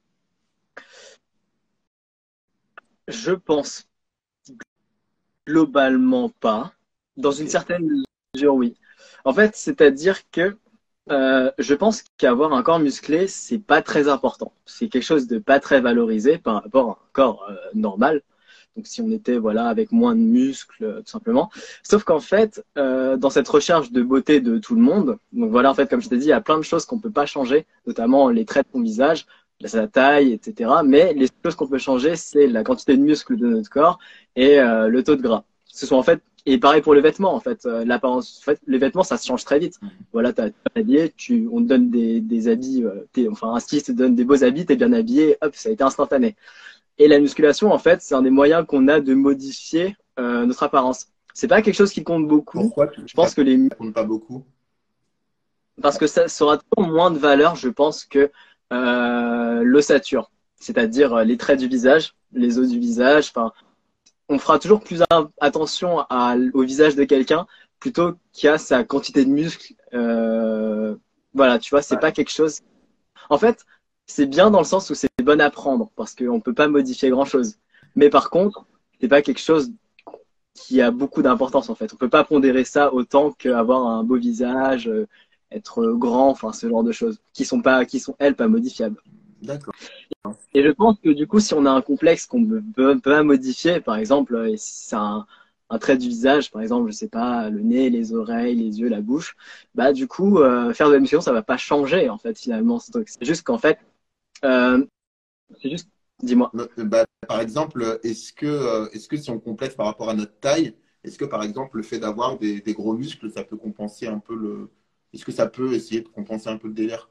je pense globalement pas. Dans Ok. une certaine mesure, oui. En fait, c'est-à-dire que euh, je pense qu'avoir un corps musclé, c'est pas très important. C'est quelque chose de pas très valorisé par rapport à un corps euh, normal. Donc, si on était voilà avec moins de muscles, euh, tout simplement. Sauf qu'en fait, euh, dans cette recherche de beauté de tout le monde, donc voilà, en fait, comme je t'ai dit, il y a plein de choses qu'on peut pas changer, notamment les traits de son visage, sa taille, et cetera. Mais les choses qu'on peut changer, c'est la quantité de muscles de notre corps et euh, le taux de gras. Ce sont en fait, et pareil pour les vêtements, en fait, euh, l'apparence, en fait, les vêtements, ça se change très vite. Voilà, t'as t'es habillé, tu, on te donne des, des habits, euh, enfin, un styliste te donne des beaux habits, t'es bien habillé, hop, ça a été instantané. Et la musculation, en fait, c'est un des moyens qu'on a de modifier euh, notre apparence. C'est pas quelque chose qui compte beaucoup. Pourquoi tu- Je ça pense que les, ne compte pas beaucoup? parce que ça, ça aura toujours moins de valeur, je pense, que euh, l'ossature, c'est-à-dire euh, les traits du visage, les os du visage. Enfin, on fera toujours plus attention à, au visage de quelqu'un plutôt qu'à sa quantité de muscles. Euh, voilà, tu vois, c'est pas Ouais. quelque chose. En fait, c'est bien dans le sens où c'est bon à prendre parce qu'on peut pas modifier grand-chose. Mais par contre, c'est pas quelque chose qui a beaucoup d'importance en fait. On peut pas pondérer ça autant qu'avoir un beau visage, euh, être grand, enfin ce genre de choses qui sont pas, qui sont elles pas modifiables. D'accord. Et je pense que du coup, si on a un complexe qu'on peut, peut, peut modifier, par exemple, euh, si c'est un, un trait du visage, par exemple, je sais pas, le nez, les oreilles, les yeux, la bouche, bah du coup, euh, faire de la musculation, ça va pas changer en fait finalement. C'est juste qu'en fait, euh, c'est juste Dis-moi. Euh, bah, par exemple, est-ce que, euh, est-ce que si on complète par rapport à notre taille, est-ce que par exemple le fait d'avoir des, des gros muscles, ça peut compenser un peu le. Est-ce que ça peut essayer de compenser un peu le délire?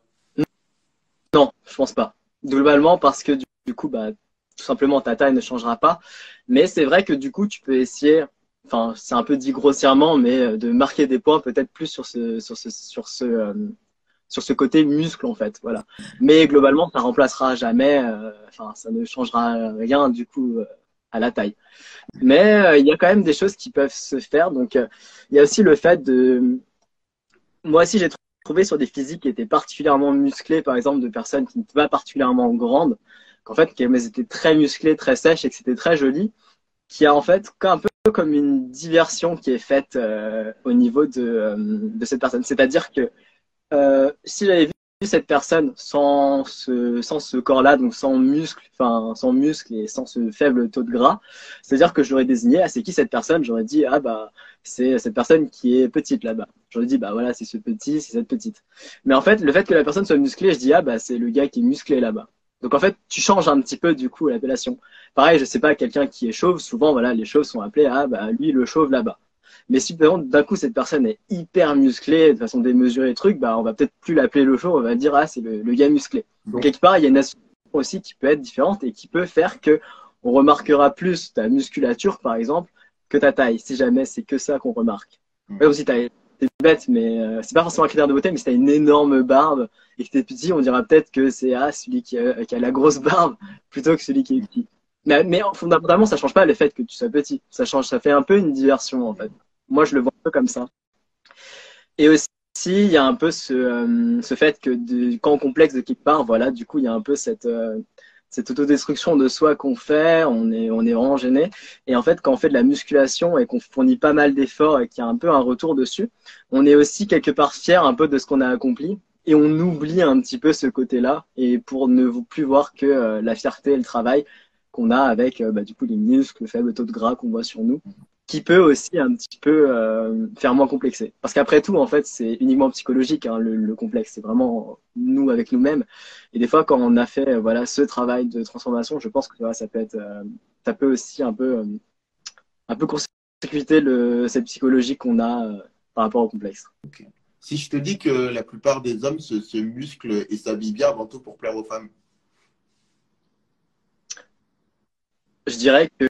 Non, je pense pas. Globalement, parce que du, du coup, bah, tout simplement, ta taille ne changera pas. Mais c'est vrai que du coup, tu peux essayer, enfin, c'est un peu dit grossièrement, mais euh, de marquer des points peut-être plus sur ce, sur ce, sur ce, euh, sur ce côté muscle, en fait. Voilà. Mais globalement, ça remplacera jamais, euh, enfin, ça ne changera rien, du coup, euh, à la taille. Mais euh, il y a quand même des choses qui peuvent se faire. Donc, euh, il y a aussi le fait de, moi aussi, j'ai trouvé sur des physiques qui étaient particulièrement musclées, par exemple, de personnes qui n'étaient pas particulièrement grandes, qu'en fait, qu'elles étaient très musclées, très sèches et que c'était très joli, qui a en fait un peu comme une diversion qui est faite euh, au niveau de, euh, de cette personne. C'est-à-dire que euh, si j'avais vu cette personne sans ce, sans ce corps-là, donc sans muscle, enfin sans muscle et sans ce faible taux de gras, c'est-à-dire que je l'aurais désigné, ah c'est qui cette personne? J'aurais dit ah bah c'est cette personne qui est petite là-bas. J'aurais dit bah voilà c'est ce petit, c'est cette petite. Mais en fait le fait que la personne soit musclée, je dis ah bah c'est le gars qui est musclé là-bas. Donc en fait tu changes un petit peu du coup l'appellation. Pareil je sais pas quelqu'un qui est chauve, souvent voilà les chauves sont appelés ah bah lui le chauve là-bas. Mais si par exemple, d'un coup cette personne est hyper musclée de façon démesurée, truc, bah on va peut-être plus l'appeler le show, on va dire ah c'est le, le gars musclé. Donc Donc, quelque part il y a une association aussi qui peut être différente et qui peut faire que on remarquera plus ta musculature par exemple que ta taille. Si jamais c'est que ça qu'on remarque. Ouais aussi t'as c'est bête, mais euh, c'est pas forcément un critère de beauté, mais si t'as une énorme barbe et que t'es petit, on dira peut-être que c'est ah celui qui a, qui a la grosse barbe plutôt que celui qui est petit. Mais, mais fondamentalement, ça change pas le fait que tu sois petit. Ça change, ça fait un peu une diversion en fait. Moi, je le vois un peu comme ça. Et aussi, il y a un peu ce, euh, ce fait que de, quand on complexe de quelque part, voilà, du coup, il y a un peu cette, euh, cette autodestruction de soi qu'on fait, on est, on est vraiment gêné. Et en fait, quand on fait de la musculation et qu'on fournit pas mal d'efforts et qu'il y a un peu un retour dessus, on est aussi quelque part fier un peu de ce qu'on a accompli. Et on oublie un petit peu ce côté-là. Et pour ne plus voir que euh, la fierté et le travail qu'on a avec euh, bah, du coup les muscles, le faible taux de gras qu'on voit sur nous qui peut aussi un petit peu euh, faire moins complexé. Parce qu'après tout, en fait, c'est uniquement psychologique, hein, le, le complexe. C'est vraiment nous avec nous-mêmes. Et des fois, quand on a fait euh, voilà ce travail de transformation, je pense que voilà, ça peut être, euh, ça peut aussi un peu, euh, un peu court-circuiter le, cette psychologie qu'on a euh, par rapport au complexe. ok. Si je te dis que la plupart des hommes se, se musclent et s'habillent bien avant tout pour plaire aux femmes. Je dirais que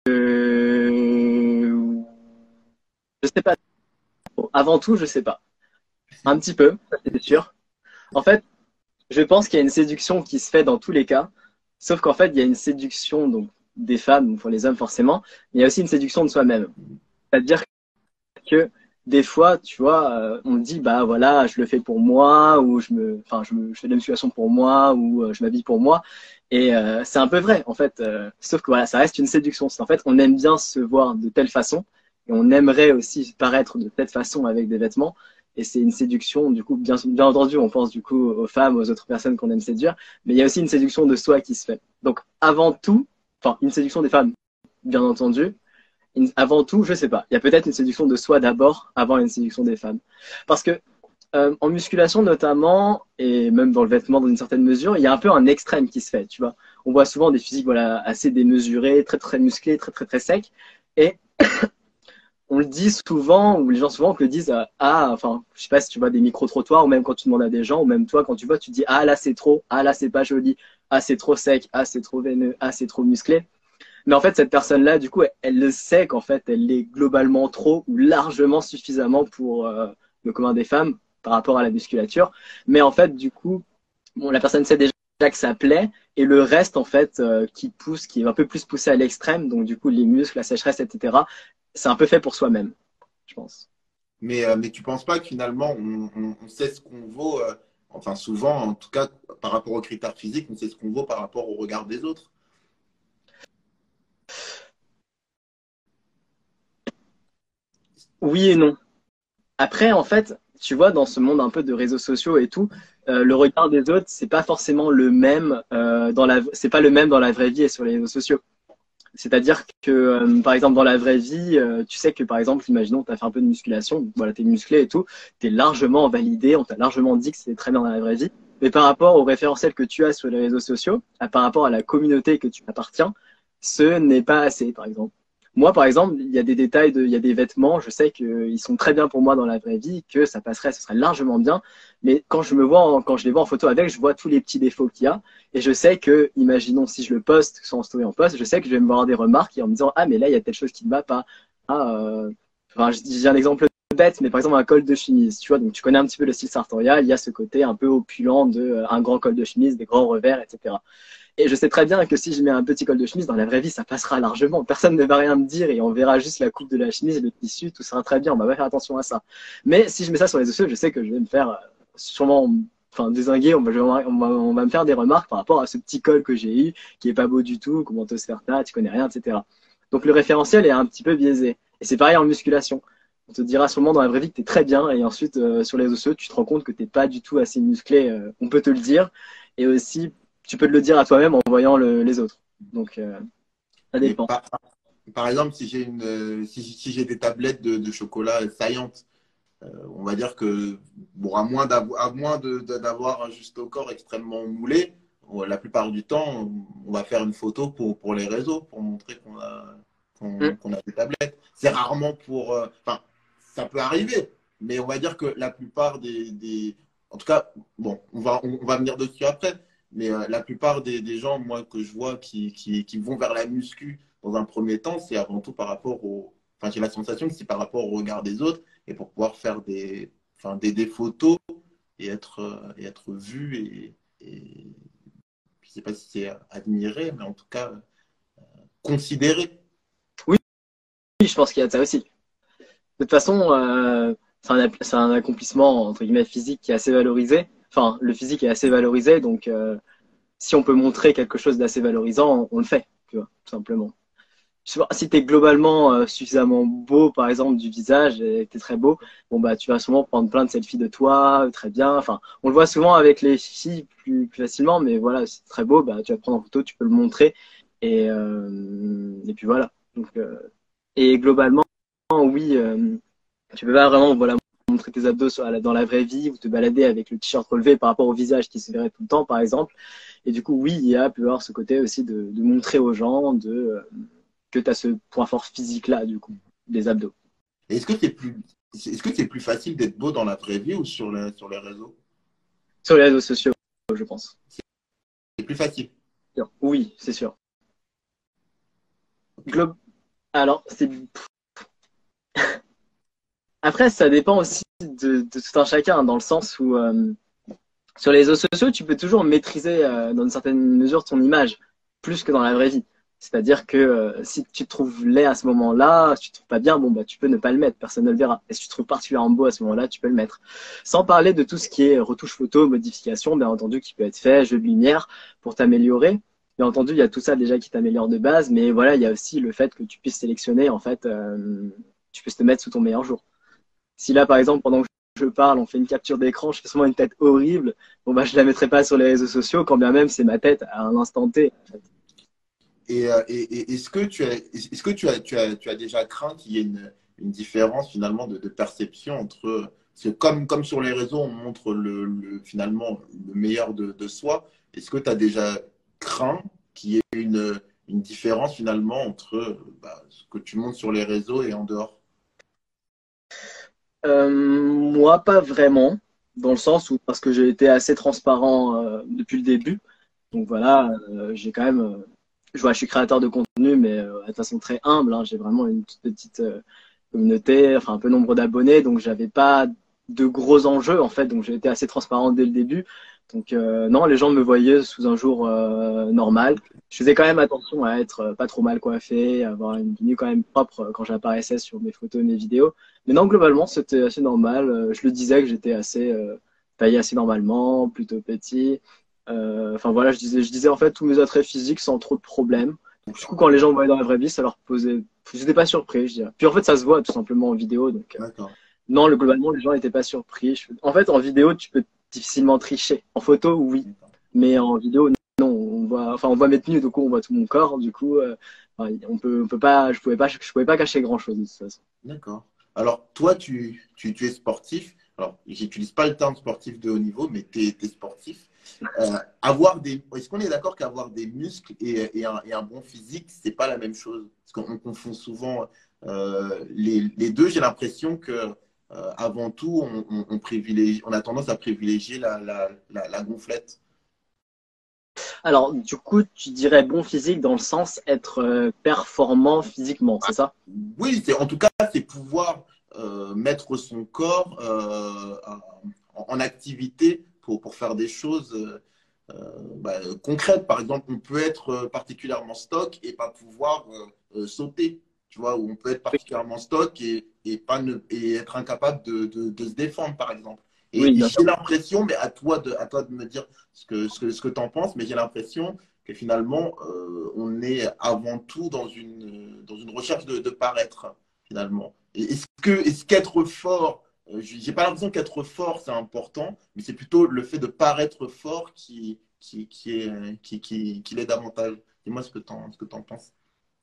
euh, je sais pas. Avant tout, je sais pas. Un petit peu, ça, c'est sûr. En fait, je pense qu'il y a une séduction qui se fait dans tous les cas, sauf qu'en fait, il y a une séduction donc des femmes, pour les hommes forcément, mais il y a aussi une séduction de soi-même. C'est-à-dire que des fois, tu vois, euh, on dit bah voilà, je le fais pour moi, ou je me, enfin, je, me, je fais de la musculation pour moi, ou euh, je m'habille pour moi, et euh, c'est un peu vrai en fait. Euh, sauf que voilà, ça reste une séduction. C'est en fait, on aime bien se voir de telle façon, et on aimerait aussi paraître de telle façon avec des vêtements. Et c'est une séduction, du coup, bien, bien entendu, on pense du coup aux femmes, aux autres personnes qu'on aime séduire, mais il y a aussi une séduction de soi qui se fait. Donc, avant tout, enfin, une séduction des femmes, bien entendu, avant tout, je sais pas. Il y a peut-être une séduction de soi d'abord, avant une séduction des femmes. Parce que euh, en musculation notamment, et même dans le vêtement dans une certaine mesure, il y a un peu un extrême qui se fait, tu vois. On voit souvent des physiques voilà, assez démesurés, très très musclés, très très très secs. Et on le dit souvent, ou les gens souvent le disent, euh, ah, enfin, je sais pas si tu vois des micro-trottoirs, ou même quand tu demandes à des gens, ou même toi, quand tu vois, tu dis, ah là c'est trop, ah là c'est pas joli, ah c'est trop sec, ah c'est trop veineux, ah c'est trop musclé. Mais en fait, cette personne-là, du coup, elle, elle le sait qu'en fait, elle l'est globalement trop ou largement suffisamment pour euh, le commun des femmes par rapport à la musculature. Mais en fait, du coup, bon, la personne sait déjà que ça plaît et le reste, en fait, euh, qui pousse, qui est un peu plus poussé à l'extrême, donc du coup, les muscles, la sécheresse, et cetera, c'est un peu fait pour soi-même, je pense. Mais, euh, mais tu penses pas que finalement, on, on- on sait ce qu'on vaut, euh, enfin souvent, en tout cas, par rapport aux critères physiques, on sait ce qu'on vaut par rapport au regard des autres. Oui et non. Après, en fait, tu vois, dans ce monde un peu de réseaux sociaux et tout, euh, le regard des autres, c'est pas forcément le même euh, dans la, c'est pas le même dans la vraie vie et sur les réseaux sociaux. C'est-à-dire que, euh, par exemple, dans la vraie vie, euh, tu sais que, par exemple, imaginons, tu as fait un peu de musculation, voilà, tu es musclé et tout, tu es largement validé, on t'a largement dit que c'était très bien dans la vraie vie. Mais par rapport au référentiel que tu as sur les réseaux sociaux, à- par rapport à la communauté que tu appartiens, ce n'est pas assez, par exemple. Moi, par exemple, il y a des détails, de, il y a des vêtements, je sais qu'ils sont très bien pour moi dans la vraie vie, que ça passerait, ce serait largement bien. Mais quand je me vois, en- quand je les vois en photo avec, je vois tous les petits défauts qu'il y a. Et je sais que, imaginons si je le poste, soit en story en post, je sais que je vais me voir des remarques et en me disant, ah, mais là, il y a telle chose qui ne va pas. Ah, euh... enfin, je dis un exemple bête, mais par exemple, un col de chemise, tu vois, donc tu connais un petit peu le style sartorial, il y a ce côté un peu opulent de euh, un grand col de chemise, des grands revers, et cetera. Et je sais très bien que si je mets un petit col de chemise, dans la vraie vie, ça passera largement. Personne ne va rien me dire et on verra juste la coupe de la chemise, le tissu, tout sera très bien. On va pas faire attention à ça. Mais si je mets ça sur les réseaux sociaux, je sais que je vais me faire euh, sûrement, enfin, dézinguer. On va, on va, on va me faire des remarques par rapport à ce petit col que j'ai eu, qui est pas beau du tout, comment te se faire ça, tu connais rien, et cetera. Donc le référentiel est un petit peu biaisé. Et c'est pareil en musculation. On te dira sûrement dans la vraie vie que tu es très bien et ensuite euh, sur les réseaux sociaux, tu te rends compte que tu n'es pas du tout assez musclé. Euh, on peut te le dire. Et aussi, tu peux te le dire à toi-même en voyant le, les autres. Donc, euh, ça Et dépend. par, par exemple, si j'ai une, euh, si, si j'ai des tablettes de, de chocolat saillantes, euh, on va dire que, bon, à moins d'avoir, à moins de, de- d'avoir un juste au corps extrêmement moulé, on- la plupart du temps, on va faire une photo pour, pour les réseaux, pour montrer qu'on a, qu'on, Mm. qu'on a des tablettes. C'est rarement pour, euh, enfin, ça peut arriver, mais on va dire que la plupart des, des en tout cas, bon, on va, on, on va venir dessus après, mais euh, la plupart des, des gens, moi, que je vois qui, qui, qui vont vers la muscu dans un premier temps, c'est avant tout par rapport au, enfin, j'ai la sensation que c'est par rapport au regard des autres et pour pouvoir faire des, enfin, des, des photos et être, euh, et être vu et, et je ne sais pas si c'est admiré, mais en tout cas considéré. Oui, je pense qu'il y a de ça aussi. De toute façon, euh, c'est un, c'est un accomplissement entre guillemets physique qui est assez valorisé. Enfin, le physique est assez valorisé, donc euh, si on peut montrer quelque chose d'assez valorisant, on, on le fait, tu vois, tout simplement. Je sais pas, si tu es globalement euh, suffisamment beau, par exemple, du visage, et que tu es très beau, bon, bah, tu vas souvent prendre plein de selfies de toi, euh, très bien. Enfin, on le voit souvent avec les filles plus, plus facilement, mais voilà, si c'est très beau, bah, tu vas te prendre en photo, tu peux le montrer. Et, euh, et puis voilà. Donc, euh, et globalement, oui, euh, tu peux pas vraiment voilà, montrer tes abdos sur la- dans la vraie vie ou te balader avec le t-shirt relevé par rapport au visage qui se verrait tout le temps, par exemple. Et du coup, oui, il y a pu avoir ce côté aussi de, de montrer aux gens de, euh, que tu as ce point fort physique-là, du coup, des abdos. Est-ce que c'est plus, est-ce que c'est plus facile d'être beau dans la vraie vie ou sur, le, sur les réseaux? Sur les réseaux sociaux, je pense. C'est plus facile. Oui, c'est sûr. Ok. Glo Alors, c'est après, ça dépend aussi de, de tout un chacun, dans le sens où euh, sur les réseaux sociaux, tu peux toujours maîtriser euh, dans une certaine mesure ton image, plus que dans la vraie vie. C'est-à-dire que euh, si tu te trouves laid à ce moment-là, si tu te trouves pas bien, bon bah tu peux ne pas le mettre, personne ne le verra. Et si tu te trouves particulièrement beau à ce moment-là, tu peux le mettre. Sans parler de tout ce qui est retouche photo, modification, bien entendu, qui peut être fait, jeu de lumière pour t'améliorer. Bien entendu, il y a tout ça déjà qui t'améliore de base, mais voilà, il y a aussi le fait que tu puisses sélectionner, en fait, euh, tu puisses te mettre sous ton meilleur jour. Si là, par exemple, pendant que je parle, on fait une capture d'écran, je fais souvent une tête horrible, bon bah je la mettrai pas sur les réseaux sociaux, quand bien même c'est ma tête à un instant T. En fait. Et, euh, et, et est-ce que tu as, est-ce que tu as, tu as, tu as déjà craint qu'il y ait une, une différence finalement de, de perception entre, parce que comme, comme sur les réseaux, on montre le, le- finalement le meilleur de, de soi. Est-ce que tu as déjà craint qu'il y ait une, une différence finalement entre bah, ce que tu montres sur les réseaux et en dehors? Euh, moi, pas vraiment, dans le sens où parce que j'ai été assez transparent euh, depuis le début. Donc voilà, euh, j'ai quand même, euh, je, vois, je suis créateur de contenu, mais euh, de façon très humble. Hein, j'ai vraiment une toute petite euh, communauté, enfin un peu nombre d'abonnés, donc j'avais pas de gros enjeux en fait, donc j'ai été assez transparent dès le début. Donc euh, non, les gens me voyaient sous un jour euh, normal. Je faisais quand même attention à être euh, pas trop mal coiffé, à avoir une tenue quand même propre euh, quand j'apparaissais sur mes photos et mes vidéos. Mais non, globalement, c'était assez normal. Euh, je le disais que j'étais assez euh, taillé assez normalement, plutôt petit. Euh, Enfin voilà, je disais, je disais en fait tous mes attraits physiques sans trop de problèmes. Donc, du coup, D'accord. quand les gens me voyaient dans la vraie vie, ça leur posait. J'étais pas surpris, je dirais. Puis en fait, ça se voit tout simplement en vidéo. Donc, euh, D'accord. non, le, globalement, les gens n'étaient pas surpris. Je- En fait, en vidéo, tu peux difficilement tricher. En photo, oui. D'accord. Mais en vidéo, non. On voit, enfin, on voit mes tenues, du coup, on voit tout mon corps. Du coup, euh, enfin, on peut, on peut pas, je pouvais pas, je pouvais pas cacher grand-chose de toute façon. D'accord. Alors, toi, tu, tu, tu es sportif. Alors, j'utilise pas le terme sportif de haut niveau, mais tu es sportif. Euh, avoir des, est-ce qu'on est d'accord qu'avoir des muscles et, et, un, et un bon physique, c'est pas la même chose? Parce qu'on confond souvent euh, les, les deux. J'ai l'impression que euh, avant tout, on, on, on privilégie, on a tendance à privilégier la, la, la, la gonflette. Alors, du coup, tu dirais bon physique dans le sens être euh, performant physiquement, c'est ça? Oui, c'est en tout cas, c'est pouvoir euh, mettre son corps euh, en, en activité pour, pour faire des choses euh, euh, bah, concrètes. Par exemple, on peut être euh, particulièrement stock et pas pouvoir euh, euh, sauter, tu vois, ou on peut être Oui, particulièrement stock et, et, pas ne, et être incapable de, de, de se défendre, par exemple. oui, Et, et bien sûr. j'ai l'impression, mais à toi de, à toi de me dire ce que, ce que, ce que tu en penses, mais j'ai l'impression que finalement, euh, on est avant tout dans une, dans une recherche de, de paraître, finalement. Et est-ce que, est-ce qu'être fort, euh, j'ai pas l'impression qu'être fort, c'est important, mais c'est plutôt le fait de paraître fort qui, qui, qui, est, qui, qui, qui l'est davantage. Dis-moi ce que tu en, ce que tu en penses.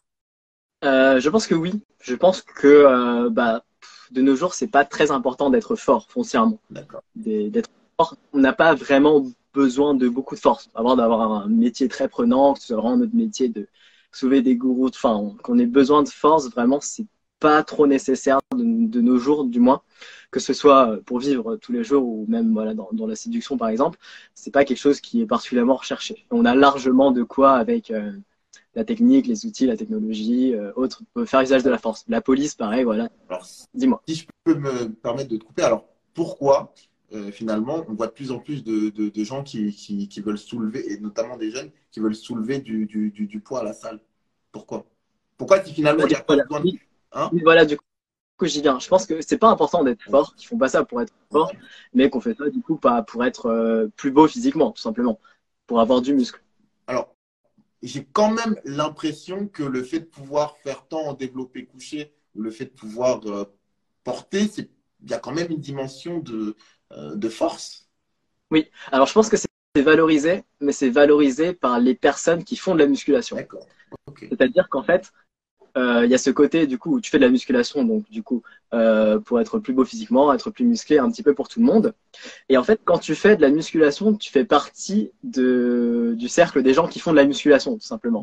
Euh, je pense que oui. Je pense que euh, bah, de nos jours, c'est pas très important d'être fort foncièrement. D'accord. Des- D'être fort, on n'a pas vraiment besoin de beaucoup de force. Avant d'avoir un métier très prenant, que ce soit vraiment notre métier de soulever des gourous, enfin, qu'on ait besoin de force, vraiment, c'est pas trop nécessaire de, de nos jours, du moins, que ce soit pour vivre tous les jours ou même voilà dans, dans la séduction par exemple, c'est pas quelque chose qui est particulièrement recherché. On a largement de quoi avec euh, la technique, les outils, la technologie, euh, autres, peut faire usage de la force. La police, pareil, voilà. Alors, Dis-moi. si je peux me permettre de te couper, alors pourquoi euh, finalement on voit de plus en plus de, de, de gens qui, qui, qui, veulent soulever, et notamment des jeunes, qui veulent soulever du, du, du, du poids à la salle? Pourquoi? Pourquoi si finalement Bah, il n'y du a coup, pas voilà. besoin de... Oui, Hein? oui, voilà, du coup, j'y viens. Je pense que c'est pas important d'être Ouais. fort, qu'ils font pas ça pour être fort, Ouais. mais qu'on fait ça du coup pas pour être euh, plus beau physiquement, tout simplement, pour avoir du muscle. Alors, j'ai quand même l'impression que le fait de pouvoir faire tant en développé couché ou le fait de pouvoir euh, porter, c'est, il y a quand même une dimension de, euh, de force. Oui, alors je pense que c'est c'est valorisé, mais c'est valorisé par les personnes qui font de la musculation. D'accord. Ok. C'est-à-dire qu'en fait, euh, il y a ce côté du coup où tu fais de la musculation, donc du coup euh, pour être plus beau physiquement, être plus musclé, un petit peu pour tout le monde. Et en fait, quand tu fais de la musculation, tu fais partie de, du cercle des gens qui font de la musculation, tout simplement.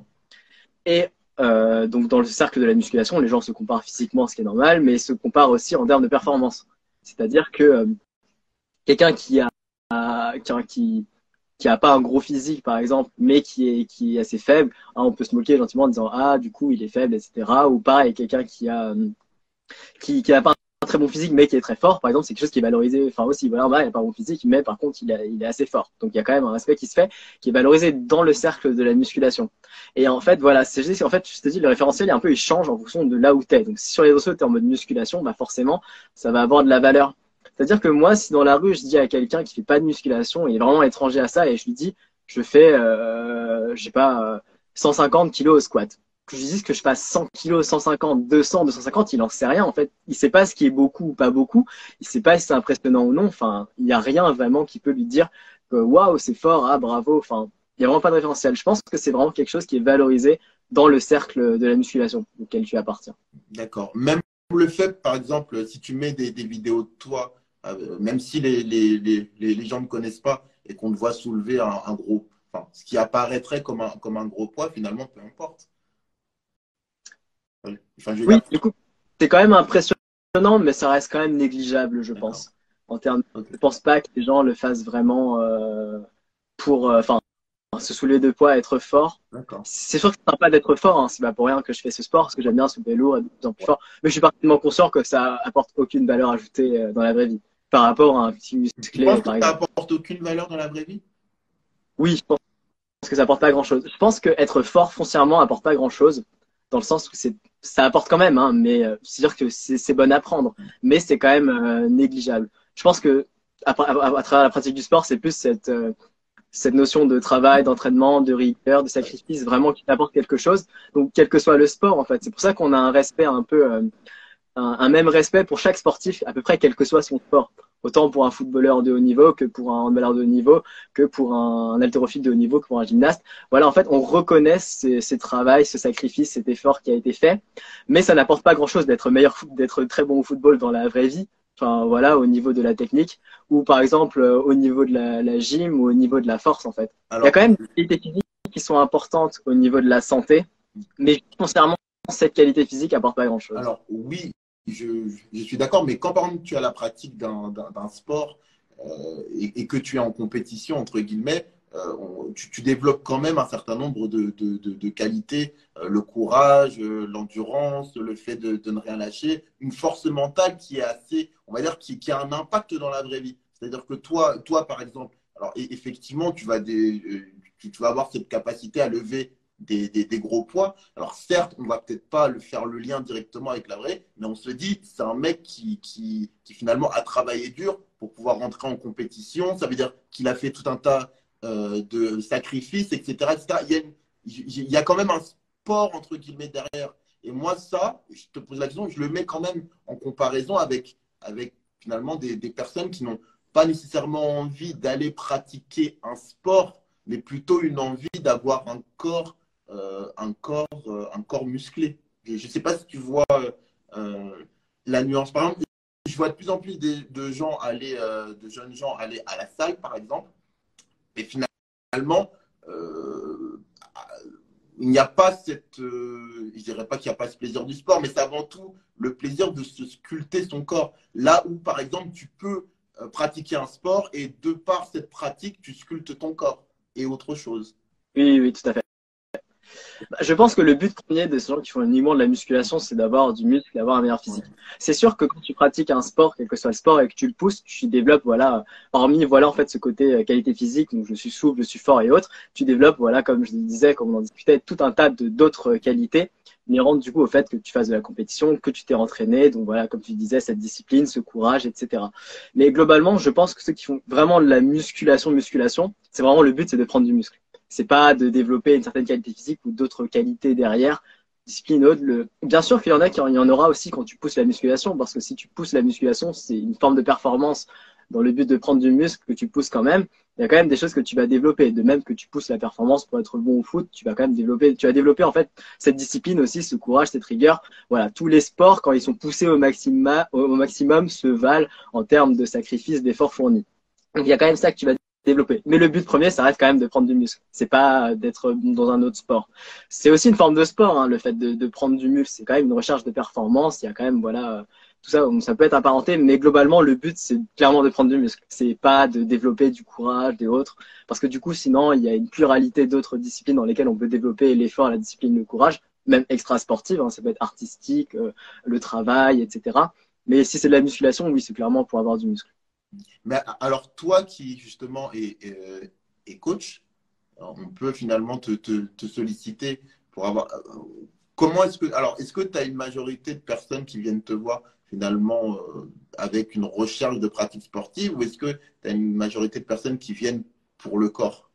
Et euh, donc, dans le cercle de la musculation, les gens se comparent physiquement, ce qui est normal, mais se comparent aussi en termes de performance. C'est-à-dire que euh, quelqu'un qui a, qui, a- qui, qui a pas un gros physique, par exemple, mais qui est, qui est assez faible, hein, on peut se moquer gentiment en disant, ah, du coup, il est faible, et cetera. Ou pareil, quelqu'un qui a, euh, qui, qui a pas un très bon physique, mais qui est très fort, par exemple, c'est quelque chose qui est valorisé. Enfin, aussi, voilà, bah, il n'a pas un bon physique, mais par contre, il, a, il est assez fort. Donc, il y a quand même un respect qui se fait, qui est valorisé dans le cercle de la musculation. Et en fait, voilà, c'est juste, en fait, je te dis, le référentiel, un peu, il change en fonction de là où tu es. Donc, si sur les réseaux, tu es en mode musculation, bah, forcément, ça va avoir de la valeur. C'est-à-dire que moi, si dans la rue, je dis à quelqu'un qui fait pas de musculation, il est vraiment étranger à ça, et je lui dis, je fais, euh, je sais pas, euh, cent cinquante kilos au squat, que je lui dise que je fasse cent kilos, cent cinquante, deux cents, deux cent cinquante, il en sait rien en fait. Il sait pas ce qui est beaucoup ou pas beaucoup. Il sait pas si c'est impressionnant ou non. Enfin, il y a rien vraiment qui peut lui dire que waouh, c'est fort, ah bravo. Enfin, il y a vraiment pas de référentiel. Je pense que c'est vraiment quelque chose qui est valorisé dans le cercle de la musculation auquel tu appartiens. D'accord. Même le fait, par exemple, si tu mets des, des vidéos de toi, euh, même si les, les, les, les, les gens ne connaissent pas et qu'on te voit soulever un, un gros, enfin, ce qui apparaîtrait comme un, comme un gros poids, finalement, peu importe. Enfin, je veux Oui, dire, du coup, c'est quand même impressionnant, mais ça reste quand même négligeable, je d'accord. pense. En termes, Ok. je pense pas que les gens le fassent vraiment euh, pour, euh, enfin, se soulever de poids, être fort. D'accord. C'est sûr que c'est sympa d'être fort, hein. C'est pas pour rien que je fais ce sport, parce que j'aime bien soulever lourd et de plus en plus Ouais. fort. Mais je suis parfaitement conscient que ça apporte aucune valeur ajoutée euh, dans la vraie vie, par rapport à un petit Tu penses musclé, que par ça exemple. apporte aucune valeur dans la vraie vie? Oui, je pense que ça apporte pas grand-chose. Je pense que être fort foncièrement apporte pas grand-chose, dans le sens où c'est, ça apporte quand même, hein, mais euh, c'est dire que c'est c'est bon à prendre, mais c'est quand même euh, négligeable. Je pense que à, à, à travers la pratique du sport, c'est plus cette euh, cette notion de travail, d'entraînement, de rigueur, de sacrifice, vraiment qui t'apporte quelque chose. Donc, quel que soit le sport, en fait. C'est pour ça qu'on a un respect un peu, euh, un, un, même respect pour chaque sportif, à peu près quel que soit son sport. Autant pour un footballeur de haut niveau que pour un handballeur de haut niveau, que pour un haltérophile de haut niveau, que pour un gymnaste. Voilà, en fait, on reconnaît ces, ces travaux, ce sacrifice, cet effort qui a été fait, mais ça n'apporte pas grand-chose d'être meilleur, d'être très bon au football dans la vraie vie. enfin voilà, au niveau de la technique, ou par exemple euh, au niveau de la, la gym ou au niveau de la force en fait. Il y a Alors, quand même des qualités physiques qui sont importantes au niveau de la santé, mais foncièrement, cette qualité physique apporte pas grand-chose. alors oui, je, je suis d'accord, mais quand par exemple tu as la pratique d'un d'un- d'un sport euh, et, et que tu es en compétition, entre guillemets, euh, on- tu, tu développes quand même un certain nombre de, de, de- de qualités, euh, le courage, euh, l'endurance, le fait de, de ne rien lâcher, une force mentale qui est assez, on va dire, qui, qui a un impact dans la vraie vie. C'est-à-dire que toi, toi, par exemple, alors e- effectivement, tu vas, des, euh, tu, tu vas avoir cette capacité à lever des, des, des gros poids. Alors certes, on va peut-être pas le faire le lien directement avec la vraie, mais on se dit, c'est un mec qui, qui, qui finalement a travaillé dur pour pouvoir rentrer en compétition. Ça veut dire qu'il a fait tout un tas euh, de sacrifices, et cetera, et cetera. Il y a une- il y a quand même un sport, entre guillemets, derrière. Et moi, ça, je te pose la question, je le mets quand même en comparaison avec, avec finalement des, des personnes qui n'ont pas nécessairement envie d'aller pratiquer un sport, mais plutôt une envie d'avoir un corps, euh, un corps, euh, un corps musclé. Et je ne sais pas si tu vois euh, la nuance. Par exemple, je vois de plus en plus de, de gens aller, euh, de jeunes gens aller à la salle, par exemple, et finalement, euh, il n'y a pas cette, euh, je dirais pas qu'il n'y a pas ce plaisir du sport, mais c'est avant tout le plaisir de se sculpter son corps. Là où, par exemple, tu peux euh, pratiquer un sport et de par cette pratique, tu sculptes ton corps et autre chose. Oui, oui, tout à fait. Bah, je pense que le but premier de ces gens qui font uniquement de la musculation, c'est d'avoir du muscle, d'avoir un meilleur Ouais. physique. C'est sûr que quand tu pratiques un sport, quel que soit le sport, et que tu le pousses, tu développes, voilà, hormis, voilà, en fait, ce côté euh, qualité physique, donc je suis souple, je suis fort et autres, tu développes, voilà, comme je disais, comme on en discutait, tout un tas de d'autres qualités, inhérentes du coup au fait que tu fasses de la compétition, que tu t'es entraîné, donc voilà, comme tu disais, cette discipline, ce courage, et cetera. Mais globalement, je pense que ceux qui font vraiment de la musculation, musculation, c'est vraiment le but, c'est de prendre du muscle. C'est pas de développer une certaine qualité physique ou d'autres qualités derrière, discipline autre. Le... Bien sûr qu'il y en a, qui il y en aura aussi quand tu pousses la musculation, parce que si tu pousses la musculation, c'est une forme de performance dans le but de prendre du muscle que tu pousses quand même. Il y a quand même des choses que tu vas développer. De même que tu pousses la performance pour être bon au foot, tu vas quand même développer, tu vas développer en fait cette discipline aussi, ce courage, cette rigueur. Voilà, tous les sports, quand ils sont poussés au maximum, au maximum se valent en termes de sacrifice, d'efforts fournis. Donc il y a quand même ça que tu vas développer. Mais le but premier, ça reste quand même de prendre du muscle. C'est pas d'être dans un autre sport. C'est aussi une forme de sport, hein, le fait de, de prendre du muscle. C'est quand même une recherche de performance. Il y a quand même, voilà, tout ça. Ça peut être apparenté, mais globalement, le but, c'est clairement de prendre du muscle. C'est pas de développer du courage, des autres. Parce que du coup, sinon, il y a une pluralité d'autres disciplines dans lesquelles on peut développer l'effort, la discipline, le courage, même extra-sportive. Hein, ça peut être artistique, euh, le travail, et cetera. Mais si c'est de la musculation, oui, c'est clairement pour avoir du muscle. Mais alors, toi qui justement est, est, est coach, on peut finalement te, te, te solliciter pour avoir. Comment est-ce que. Alors, est-ce que tu as une majorité de personnes qui viennent te voir finalement euh, avec une recherche de pratique sportive ou est-ce que tu as une majorité de personnes qui viennent pour le corps?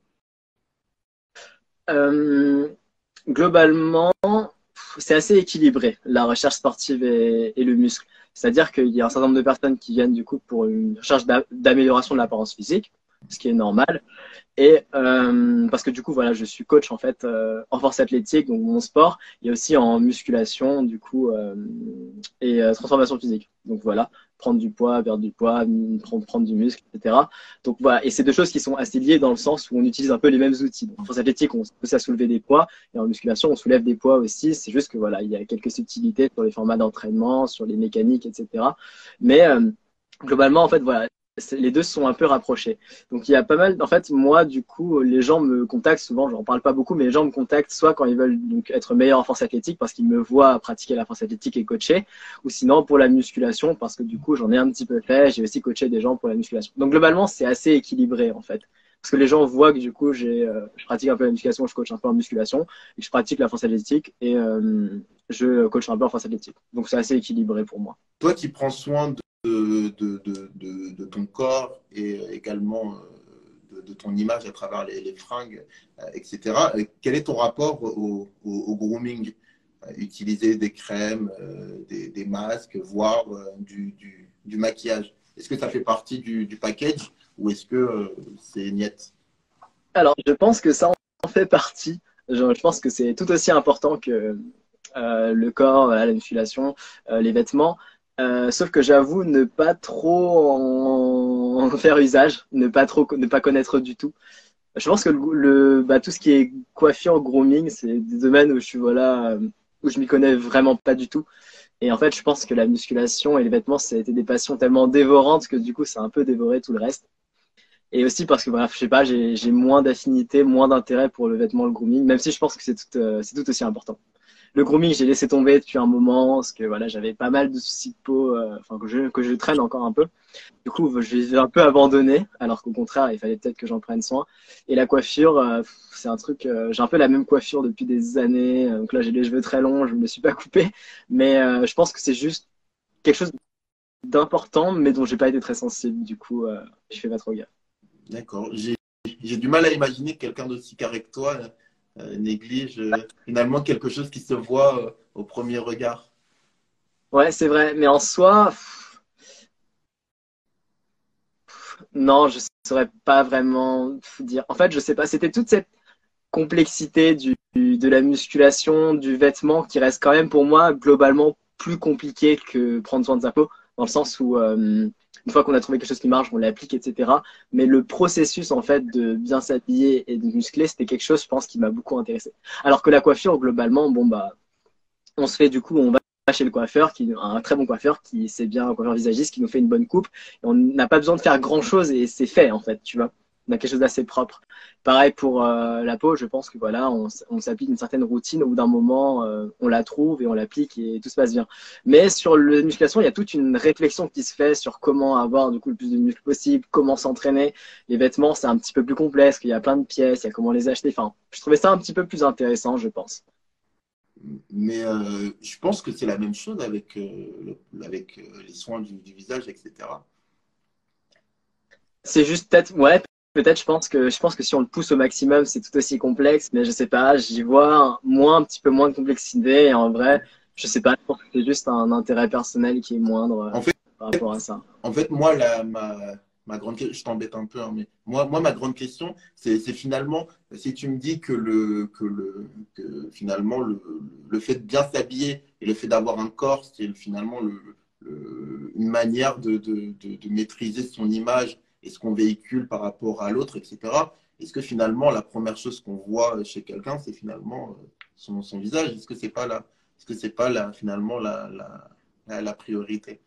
Euh, Globalement, c'est assez équilibré, la recherche sportive et, et le muscle. C'est-à-dire qu'il y a un certain nombre de personnes qui viennent du coup pour une recherche d'amélioration de l'apparence physique, ce qui est normal. Et euh, parce que du coup, voilà, je suis coach en fait euh, en force athlétique, donc mon sport, et aussi en musculation, du coup, euh, et euh, transformation physique. Donc voilà, prendre du poids, perdre du poids, prendre, prendre du muscle, et cetera. Donc voilà, et c'est deux choses qui sont assez liées dans le sens où on utilise un peu les mêmes outils. Donc, en force athlétique, on pousse à soulever des poids, et en musculation, on soulève des poids aussi. C'est juste que voilà, il y a quelques subtilités sur les formats d'entraînement, sur les mécaniques, et cetera. Mais euh, globalement, en fait, voilà, les deux sont un peu rapprochés. Donc il y a pas mal, en fait, moi, du coup, les gens me contactent souvent, j'en parle pas beaucoup, mais les gens me contactent soit quand ils veulent donc être meilleurs en force athlétique parce qu'ils me voient pratiquer la force athlétique et coacher, ou sinon pour la musculation parce que du coup, j'en ai un petit peu fait, j'ai aussi coaché des gens pour la musculation. Donc globalement, c'est assez équilibré en fait. Parce que les gens voient que du coup, j'ai, euh, je pratique un peu la musculation, je coach un peu en musculation, et que je pratique la force athlétique et euh, je coach un peu en force athlétique. Donc c'est assez équilibré pour moi. Toi qui prends soin de, de, de, de, de ton corps et également euh, de, de ton image à travers les, les fringues, euh, et cetera, euh, quel est ton rapport au, au, au grooming? Euh, Utiliser des crèmes, euh, des, des masques, voire euh, du, du, du maquillage. Est-ce que ça fait partie du, du package ou est-ce que euh, c'est niette? Alors, je pense que ça en fait partie. Je, je pense que c'est tout aussi important que euh, le corps, voilà, la musculation, euh, les vêtements. Euh, sauf que j'avoue ne pas trop en, en faire usage, ne pas trop, ne pas connaître du tout. Je pense que le, le- bah, tout ce qui est coiffure, grooming, c'est des domaines où je suis voilà, euh, où je m'y connais vraiment pas du tout. Et en fait, je pense que la musculation et les vêtements, ça a été des passions tellement dévorantes que du coup, ça a un peu dévoré tout le reste. Et aussi parce que bref, je sais pas, j'ai j'ai moins d'affinité, moins d'intérêt pour le vêtement, le grooming, même si je pense que c'est tout, euh, c'est tout aussi important. Le grooming, j'ai laissé tomber depuis un moment, parce que voilà, j'avais pas mal de soucis de peau, euh, enfin que je que je traîne encore un peu. Du coup, je l'ai un peu abandonné, alors qu'au contraire, il fallait peut-être que j'en prenne soin. Et la coiffure, euh, c'est un truc, euh, j'ai un peu la même coiffure depuis des années. Donc là, j'ai les cheveux très longs, je me suis pas coupé, mais euh, je pense que c'est juste quelque chose d'important, mais dont j'ai pas été très sensible. Du coup, euh, je fais pas trop gaffe. D'accord. J'ai j'ai du mal à imaginer que quelqu'un d'aussi carré que toi euh, néglige euh, finalement quelque chose qui se voit euh, au premier regard. Ouais, c'est vrai, mais en soi, pff, non, je saurais pas vraiment dire. En fait, je sais pas, c'était toute cette complexité du, de la musculation, du vêtement, qui reste quand même pour moi globalement plus compliqué que prendre soin de sa peau, dans le sens où euh, une fois qu'on a trouvé quelque chose qui marche, on l'applique, et cetera. Mais le processus en fait de bien s'habiller et de muscler, c'était quelque chose, je pense, qui m'a beaucoup intéressé. Alors que la coiffure, globalement, bon bah, on se fait du coup, on va chez le coiffeur, qui un très bon coiffeur, qui sait bien, un coiffeur visagiste, qui nous fait une bonne coupe. Et on n'a pas besoin de faire grand chose et c'est fait en fait, tu vois. On a quelque chose d'assez propre. Pareil pour euh, la peau, je pense que voilà, on, on s'applique une certaine routine. Au bout d'un moment, euh, on la trouve et on l'applique et tout se passe bien. Mais sur la musculation, il y a toute une réflexion qui se fait sur comment avoir du coup le plus de muscles possible, comment s'entraîner. Les vêtements, c'est un petit peu plus complexe, qu'il y a plein de pièces, il y a comment les acheter. Enfin, je trouvais ça un petit peu plus intéressant, je pense. Mais euh, je pense que c'est la même chose avec, euh, le- avec euh, les soins du, du visage, et cetera. C'est juste peut-être, ouais, peut-être, je pense que, je pense que si on le pousse au maximum, c'est tout aussi complexe, mais je sais pas, j'y vois un- moins, un petit peu moins de complexité, et en vrai, je sais pas, je pense que c'est juste un intérêt personnel qui est moindre euh, En fait, par rapport à ça. En fait, moi, la, ma, ma grande question, je t'embête un peu, hein, mais moi, moi, ma grande question, c'est c'est finalement, si tu me dis que, le, que, le, que finalement, le, le fait de bien s'habiller et le fait d'avoir un corps, c'est finalement le, le- une manière de, de, de, de maîtriser son image et ce qu'on véhicule par rapport à l'autre, et cetera. Est-ce que finalement, la première chose qu'on voit chez quelqu'un, c'est finalement euh, son, son visage? Est-ce que c'est pas la, est-ce que c'est pas la, finalement la, la, la, la priorité?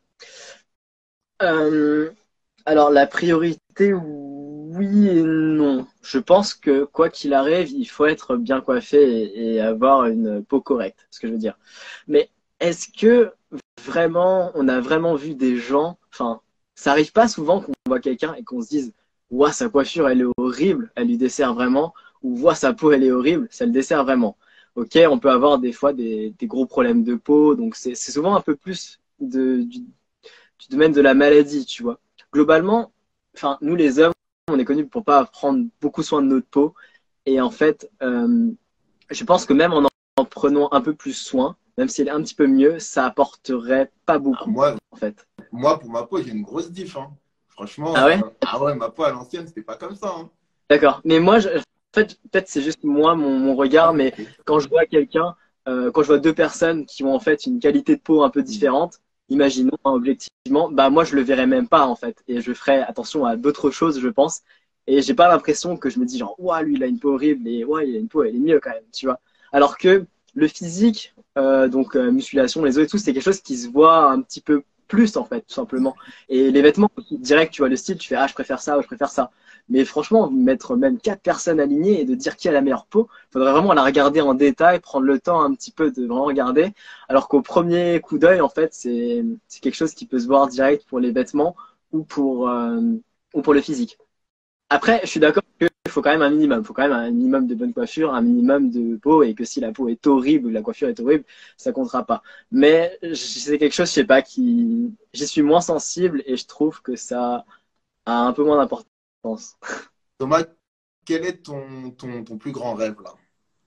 Euh, alors, la priorité, oui et non. Je pense que quoi qu'il arrive, il faut être bien coiffé et, et avoir une peau correcte, ce que je veux dire. Mais est-ce que vraiment, on a vraiment vu des gens, enfin, ça arrive pas souvent qu'on voit quelqu'un et qu'on se dise, ouah, sa coiffure, elle est horrible, elle lui dessert vraiment, ou ouah, sa peau, elle est horrible, ça le dessert vraiment. Ok, on peut avoir des fois des, des gros problèmes de peau, donc c'est c'est souvent un peu plus de, du, du domaine de la maladie, tu vois. Globalement, enfin, nous les hommes, on est connus pour pas prendre beaucoup soin de notre peau, et en fait, euh, je pense que même en en prenant un peu plus soin, même si elle est un petit peu mieux, ça apporterait pas Ah, beaucoup, moi, en fait. Moi, pour ma peau, j'ai une grosse diff, hein. Franchement, Ah ouais? euh, ah ouais, ma peau à l'ancienne, c'était pas comme ça, hein. D'accord. Mais moi, je, en fait, peut-être c'est juste moi, mon, mon regard, mais Ok. quand je vois quelqu'un, euh, quand je vois deux personnes qui ont en fait une qualité de peau un peu Mm. différente, imaginons hein, objectivement, bah moi je le verrais même pas en fait, et je ferais attention à d'autres choses, je pense. Et j'ai pas l'impression que je me dis genre, ouah, lui il a une peau horrible, et ouais, il a une peau, elle est mieux quand même, tu vois. Alors que le physique, euh, donc euh, musculation, les os et tout, c'est quelque chose qui se voit un petit peu plus en fait, tout simplement. Et les vêtements, direct, tu vois le style, tu fais ah je préfère ça ou je préfère ça. Mais franchement, mettre même quatre personnes alignées et de dire qui a la meilleure peau, il faudrait vraiment la regarder en détail, prendre le temps un petit peu de vraiment regarder. Alors qu'au premier coup d'œil, en fait, c'est c'est quelque chose qui peut se voir direct pour les vêtements ou pour, euh, ou pour le physique. Après, je suis d'accord qu'il faut quand même un minimum. Il faut quand même un minimum de bonne coiffure, un minimum de peau, et que si la peau est horrible, la coiffure est horrible, ça comptera pas. Mais c'est quelque chose, je sais pas, qui, j'y suis moins sensible et je trouve que ça a un peu moins d'importance. Thomas, quel est ton, ton, ton plus grand rêve là?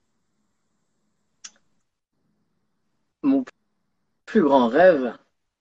Mon plus grand rêve,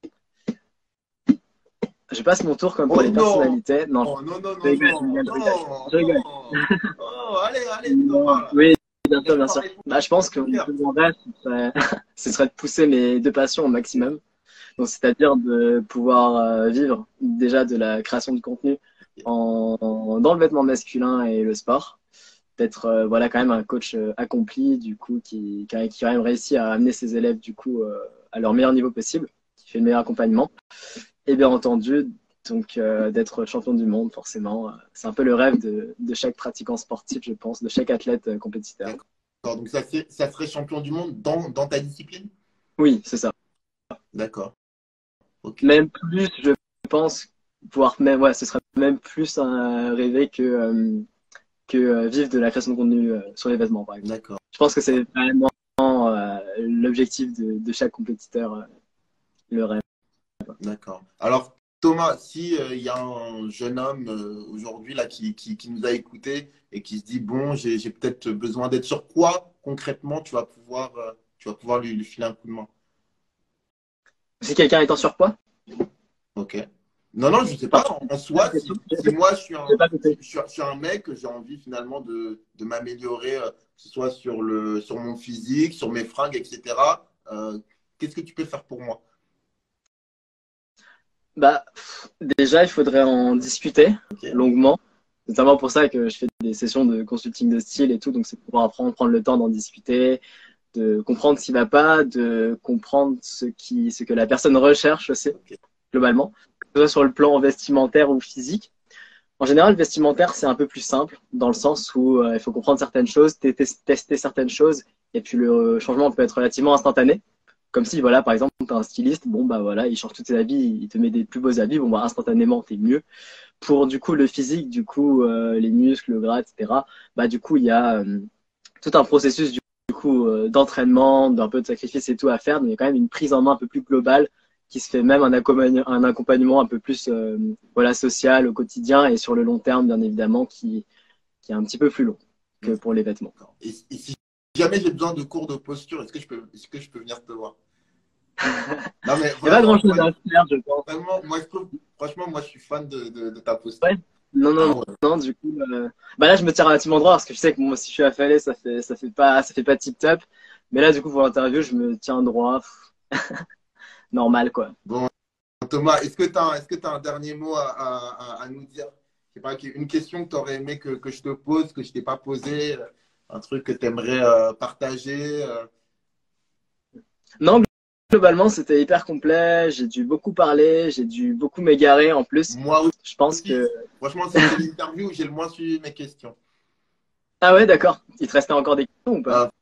je passe mon tour comme pour Oh les non! personnalités. Non, Oh non, non, je non, rigole, je non, rigole, je rigole. non, Je rigole. non! Oh, allez, allez, Non, Thomas, là. oui, bien sûr, Laisse bien sûr. parler ton Bah, je pense que mon cœur. plus grand rêve, ce serait, ce serait de pousser mes deux passions au maximum. Donc, c'est-à-dire de pouvoir euh, vivre déjà de la création de contenu en, en- dans le vêtement masculin et le sport. D'être euh, voilà quand même un coach euh, accompli du coup qui, qui a, qui a quand même réussi à amener ses élèves du coup euh, à leur meilleur niveau possible, qui fait le meilleur accompagnement. Et bien entendu, donc euh, d'être champion du monde, forcément, euh, c'est un peu le rêve de, de chaque pratiquant sportif, je pense, de chaque athlète euh, compétiteur. D'accord. Donc, ça, c'est- ça serait champion du monde dans, dans ta discipline? Oui, c'est ça. D'accord. Ok. Même plus, je pense, pouvoir même, ouais, ce serait même plus un rêver que, euh, que euh, vivre de la création de contenu euh, sur les vêtements, par exemple. D'accord. Je pense que c'est vraiment euh, l'objectif de, de chaque compétiteur, euh, le rêve. D'accord. Alors, Thomas, si euh, il y a un jeune homme euh, aujourd'hui là qui, qui, qui nous a écoutés et qui se dit, bon, j'ai, j'ai peut-être besoin d'aide, sur quoi concrètement tu vas pouvoir, euh, tu vas pouvoir lui, lui filer un coup de main? Si quelqu'un est en surpoids, Ok. Non, non, je sais pas. pardon, En, en soi, si, si moi je suis un, j'ai pas je, compris. suis je suis un mec, j'ai envie finalement de, de m'améliorer, euh, que ce soit sur le, sur mon physique, sur mes fringues, et cetera. euh, qu'est-ce que tu peux faire pour moi? Bah, déjà, il faudrait en discuter Ok. longuement. C'est notamment pour ça que je fais des sessions de consulting de style et tout. Donc, c'est pour pouvoir apprendre, prendre le temps d'en discuter, de comprendre ce qui va pas, de comprendre ce qui, ce que la personne recherche aussi, Ok. globalement, que ce soit sur le plan vestimentaire ou physique. En général, vestimentaire, c'est un peu plus simple, dans le sens où euh, il faut comprendre certaines choses, tester certaines choses, et puis le changement peut être relativement instantané. Comme si, voilà, par exemple, tu as un styliste, bon, bah voilà, il change tous tes habits, il te met des plus beaux habits, bon, bah instantanément, t'es mieux. Pour, du coup, le physique, du coup, euh, les muscles, le gras, et cetera, bah, du coup, il y a euh, tout un processus, du coup, euh, d'entraînement, d'un peu de sacrifice et tout à faire, mais il y a quand même une prise en main un peu plus globale qui se fait même un accompagnement, un accompagnement un peu plus, euh, voilà, social au quotidien et sur le long terme, bien évidemment, qui, qui est un petit peu plus long que pour les vêtements. Et, et si jamais j'ai besoin de cours de posture, est-ce que je peux, est-ce que je peux venir te voir? Non, mais Il n'y a pas vraiment, grand-chose moi, à faire, je pense. vraiment, moi, je trouve, franchement, moi, je suis fan de, de, de ta Ouais. posture. Non, non, Ah ouais. non, du coup, euh, bah là, je me tiens relativement droit parce que je sais que moi, si je suis affalé, ça fait, ça fait pas, ça fait pas tip top. Mais là, du coup, pour l'interview, je me tiens droit, normal, quoi. Bon, Thomas, est-ce que tu as, est-ce que tu as un dernier mot à, à, à nous dire? Je sais pas, une question que tu aurais aimé que, que je te pose, que je t'ai pas posé, euh, un truc que tu aimerais partager. euh. Non, globalement, c'était hyper complet. J'ai dû beaucoup parler, j'ai dû beaucoup m'égarer en plus. Moi Je pense aussi, que. franchement, c'est c'est l'interview où j'ai le moins suivi mes questions. Ah ouais, d'accord. Il te restait encore des questions ou pas? Euh,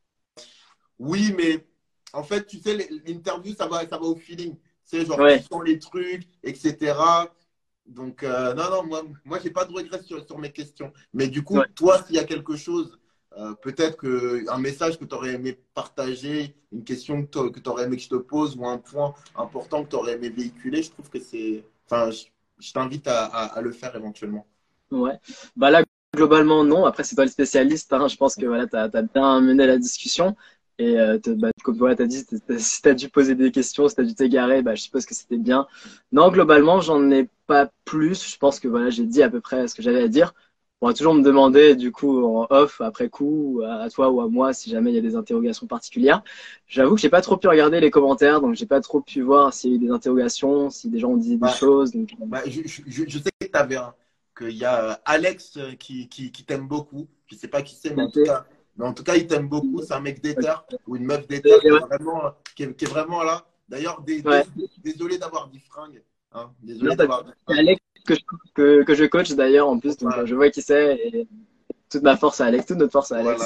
oui, mais en fait, tu sais, l'interview, ça va, ça va au feeling. C'est genre, tu Ouais, sens les trucs, et cetera. Donc, euh, non, non, moi, moi j'ai pas de regrets sur, sur mes questions. Mais du coup, ouais. toi, s'il y a quelque chose, euh, peut-être que un message que tu aurais aimé partager, une question que tu aurais aimé que je te pose ou un point important que tu aurais aimé véhiculer, je trouve que c'est. Enfin, je, je t'invite à, à, à le faire éventuellement. Ouais. Bah là, globalement, non. Après, c'est toi le spécialiste, hein. Je pense que voilà, tu as bien mené la discussion. Et euh, te- bah, comme voilà, tu as dit, t'as- si tu as dû poser des questions, si tu as dû t'égarer, bah, je suppose que c'était bien. Non, globalement, j'en ai pas plus. Je pense que voilà, j'ai dit à peu près ce que j'avais à dire. On va toujours me demander, du coup, en off, après coup, à à toi ou à moi, si jamais il y a des interrogations particulières. J'avoue que j'ai pas trop pu regarder les commentaires, donc j'ai pas trop pu voir s'il y a eu des interrogations, si des gens ont dit des Bah, choses. Donc, euh, bah, je, je, je je sais que tu avais un, qu'il y a euh, Alex euh, qui, qui, qui t'aime beaucoup. Je sais pas qui c'est, mais en tout noté. cas, mais en tout cas, il t'aime beaucoup. C'est un mec d'éther ou une meuf d'éther Et qui est ouais, vraiment, qui est, qui est vraiment là. D'ailleurs, dé- dé- ouais. désolé d'avoir dit fringue. Hein, Non, désolé parce d'avoir dit c'est fringue. Alex que je, que, que je coach d'ailleurs en plus, donc euh, Voilà. je vois qui c'est et toute ma force à Alex, toute notre force à Voilà. Alex.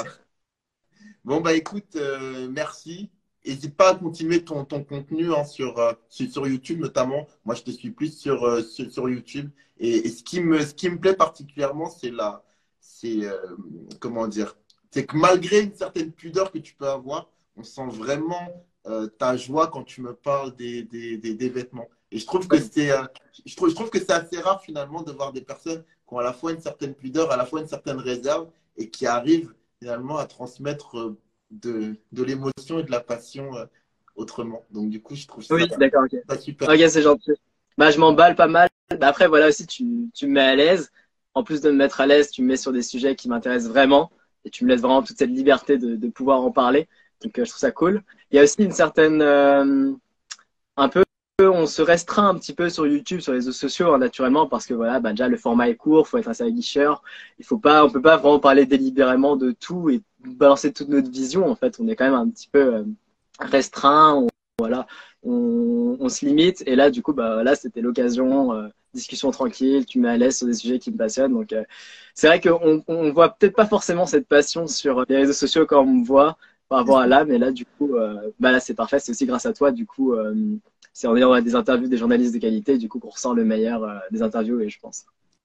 Bon, bah écoute, euh, merci. N'hésite pas à continuer ton, ton contenu hein, sur, euh, sur, sur YouTube notamment. Moi, je te suis plus sur, euh, sur, sur YouTube. Et, et ce qui me, ce qui me plaît particulièrement, c'est la, c'est, euh, comment dire, c'est que malgré une certaine pudeur que tu peux avoir, on sent vraiment euh, ta joie quand tu me parles des, des, des, des vêtements. Et je trouve que Ouais. c'est, euh, je trouve, je trouve que c'est assez rare finalement de voir des personnes qui ont à la fois une certaine pudeur, à la fois une certaine réserve et qui arrivent finalement à transmettre euh, de, de l'émotion et de la passion euh, autrement. Donc, du coup, je trouve ça, Oui, d'accord, ok. ça super. Ok, c'est gentil. Bah, je m'emballe pas mal. Bah, après, voilà aussi, tu, tu me mets à l'aise. En plus de me mettre à l'aise, tu me mets sur des sujets qui m'intéressent vraiment et tu me laisses vraiment toute cette liberté de, de pouvoir en parler. Donc, euh, je trouve ça cool. Il y a aussi une certaine, euh, un peu on se restreint un petit peu sur YouTube, sur les réseaux sociaux, hein, naturellement, parce que voilà, bah, déjà le format est court, faut être assez aguicheur. Il faut pas, on peut pas vraiment parler délibérément de tout et balancer toute notre vision. En fait, on est quand même un petit peu euh, restreint. On, voilà, on, on se limite. Et là, du coup, bah là, c'était l'occasion, euh, discussion tranquille. Tu mets à l'aise sur des sujets qui me passionnent. Donc, euh, c'est vrai qu'on on voit peut-être pas forcément cette passion sur les réseaux sociaux comme on me voit par rapport à là, mais là, du coup, euh, bah là, c'est parfait. C'est aussi grâce à toi, du coup. Euh, c'est en ayant des interviews des journalistes de qualité, du coup, qu'on ressent le meilleur euh, des interviews, et je pense.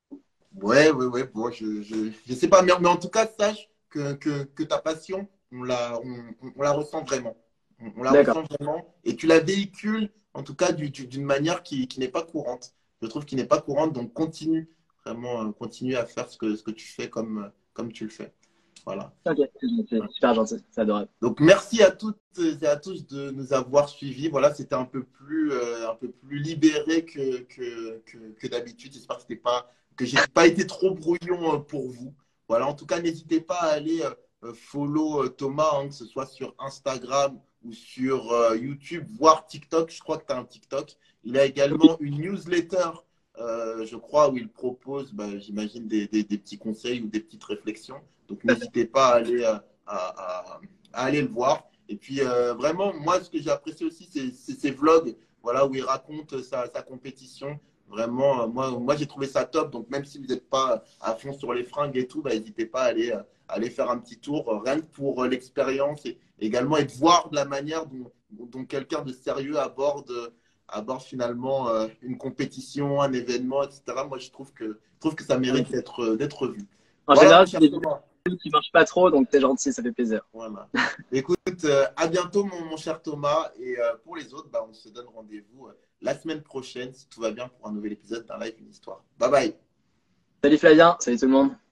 Ouais, ouais, ouais. Bon, je, je, je sais pas, mais, mais en tout cas, sache que, que, que ta passion, on la, on, on la ressent vraiment. On, on la D'accord. ressent vraiment. Et tu la véhicules, en tout cas, du- du- d'une manière qui, qui n'est pas courante. Je trouve qu'il n'est pas courante, donc continue, vraiment, euh, continue à faire ce que, ce que tu fais comme, euh, comme tu le fais. Voilà. Ok, c'est gentil, super gentil, c'est adorable. Donc, merci à toutes et à tous de nous avoir suivis. Voilà, c'était un peu plus, euh, un peu plus libéré que, que, que, que d'habitude. J'espère que c'était pas, que j'ai pas été trop brouillon euh, pour vous. Voilà, en tout cas, n'hésitez pas à aller euh, euh, follow euh, Thomas, hein, que ce soit sur Instagram ou sur euh, YouTube, voire TikTok. Je crois que tu as un TikTok. Il a également une newsletter, euh, je crois, où il propose, bah, j'imagine, des, des, des petits conseils ou des petites réflexions. Donc, n'hésitez pas à aller. Euh, à, à, à aller le voir. Et puis, euh, vraiment, moi, ce que j'ai apprécié aussi, c'est ces vlogs, voilà, où il raconte sa, sa compétition. Vraiment, euh, moi, moi j'ai trouvé ça top. Donc, même si vous n'êtes pas à fond sur les fringues et tout, bah, n'hésitez pas à aller, euh, aller faire un petit tour, euh, rien que pour euh, l'expérience et également et de voir de la manière dont, dont quelqu'un de sérieux aborde, aborde finalement euh, une compétition, un événement, et cetera. Moi, je trouve que, je trouve que ça mérite d'être d'être vu. En Voilà, mon général, c'est cher des Thomas. vidéos qui marchent pas trop, donc c'est gentil, ça fait plaisir. Voilà. Écoute, euh, à bientôt, mon, mon cher Thomas. Et euh, pour les autres, bah, on se donne rendez-vous euh, la semaine prochaine, si tout va bien, pour un nouvel épisode d'un live, une histoire. Bye bye. Salut Flavien, salut tout le monde.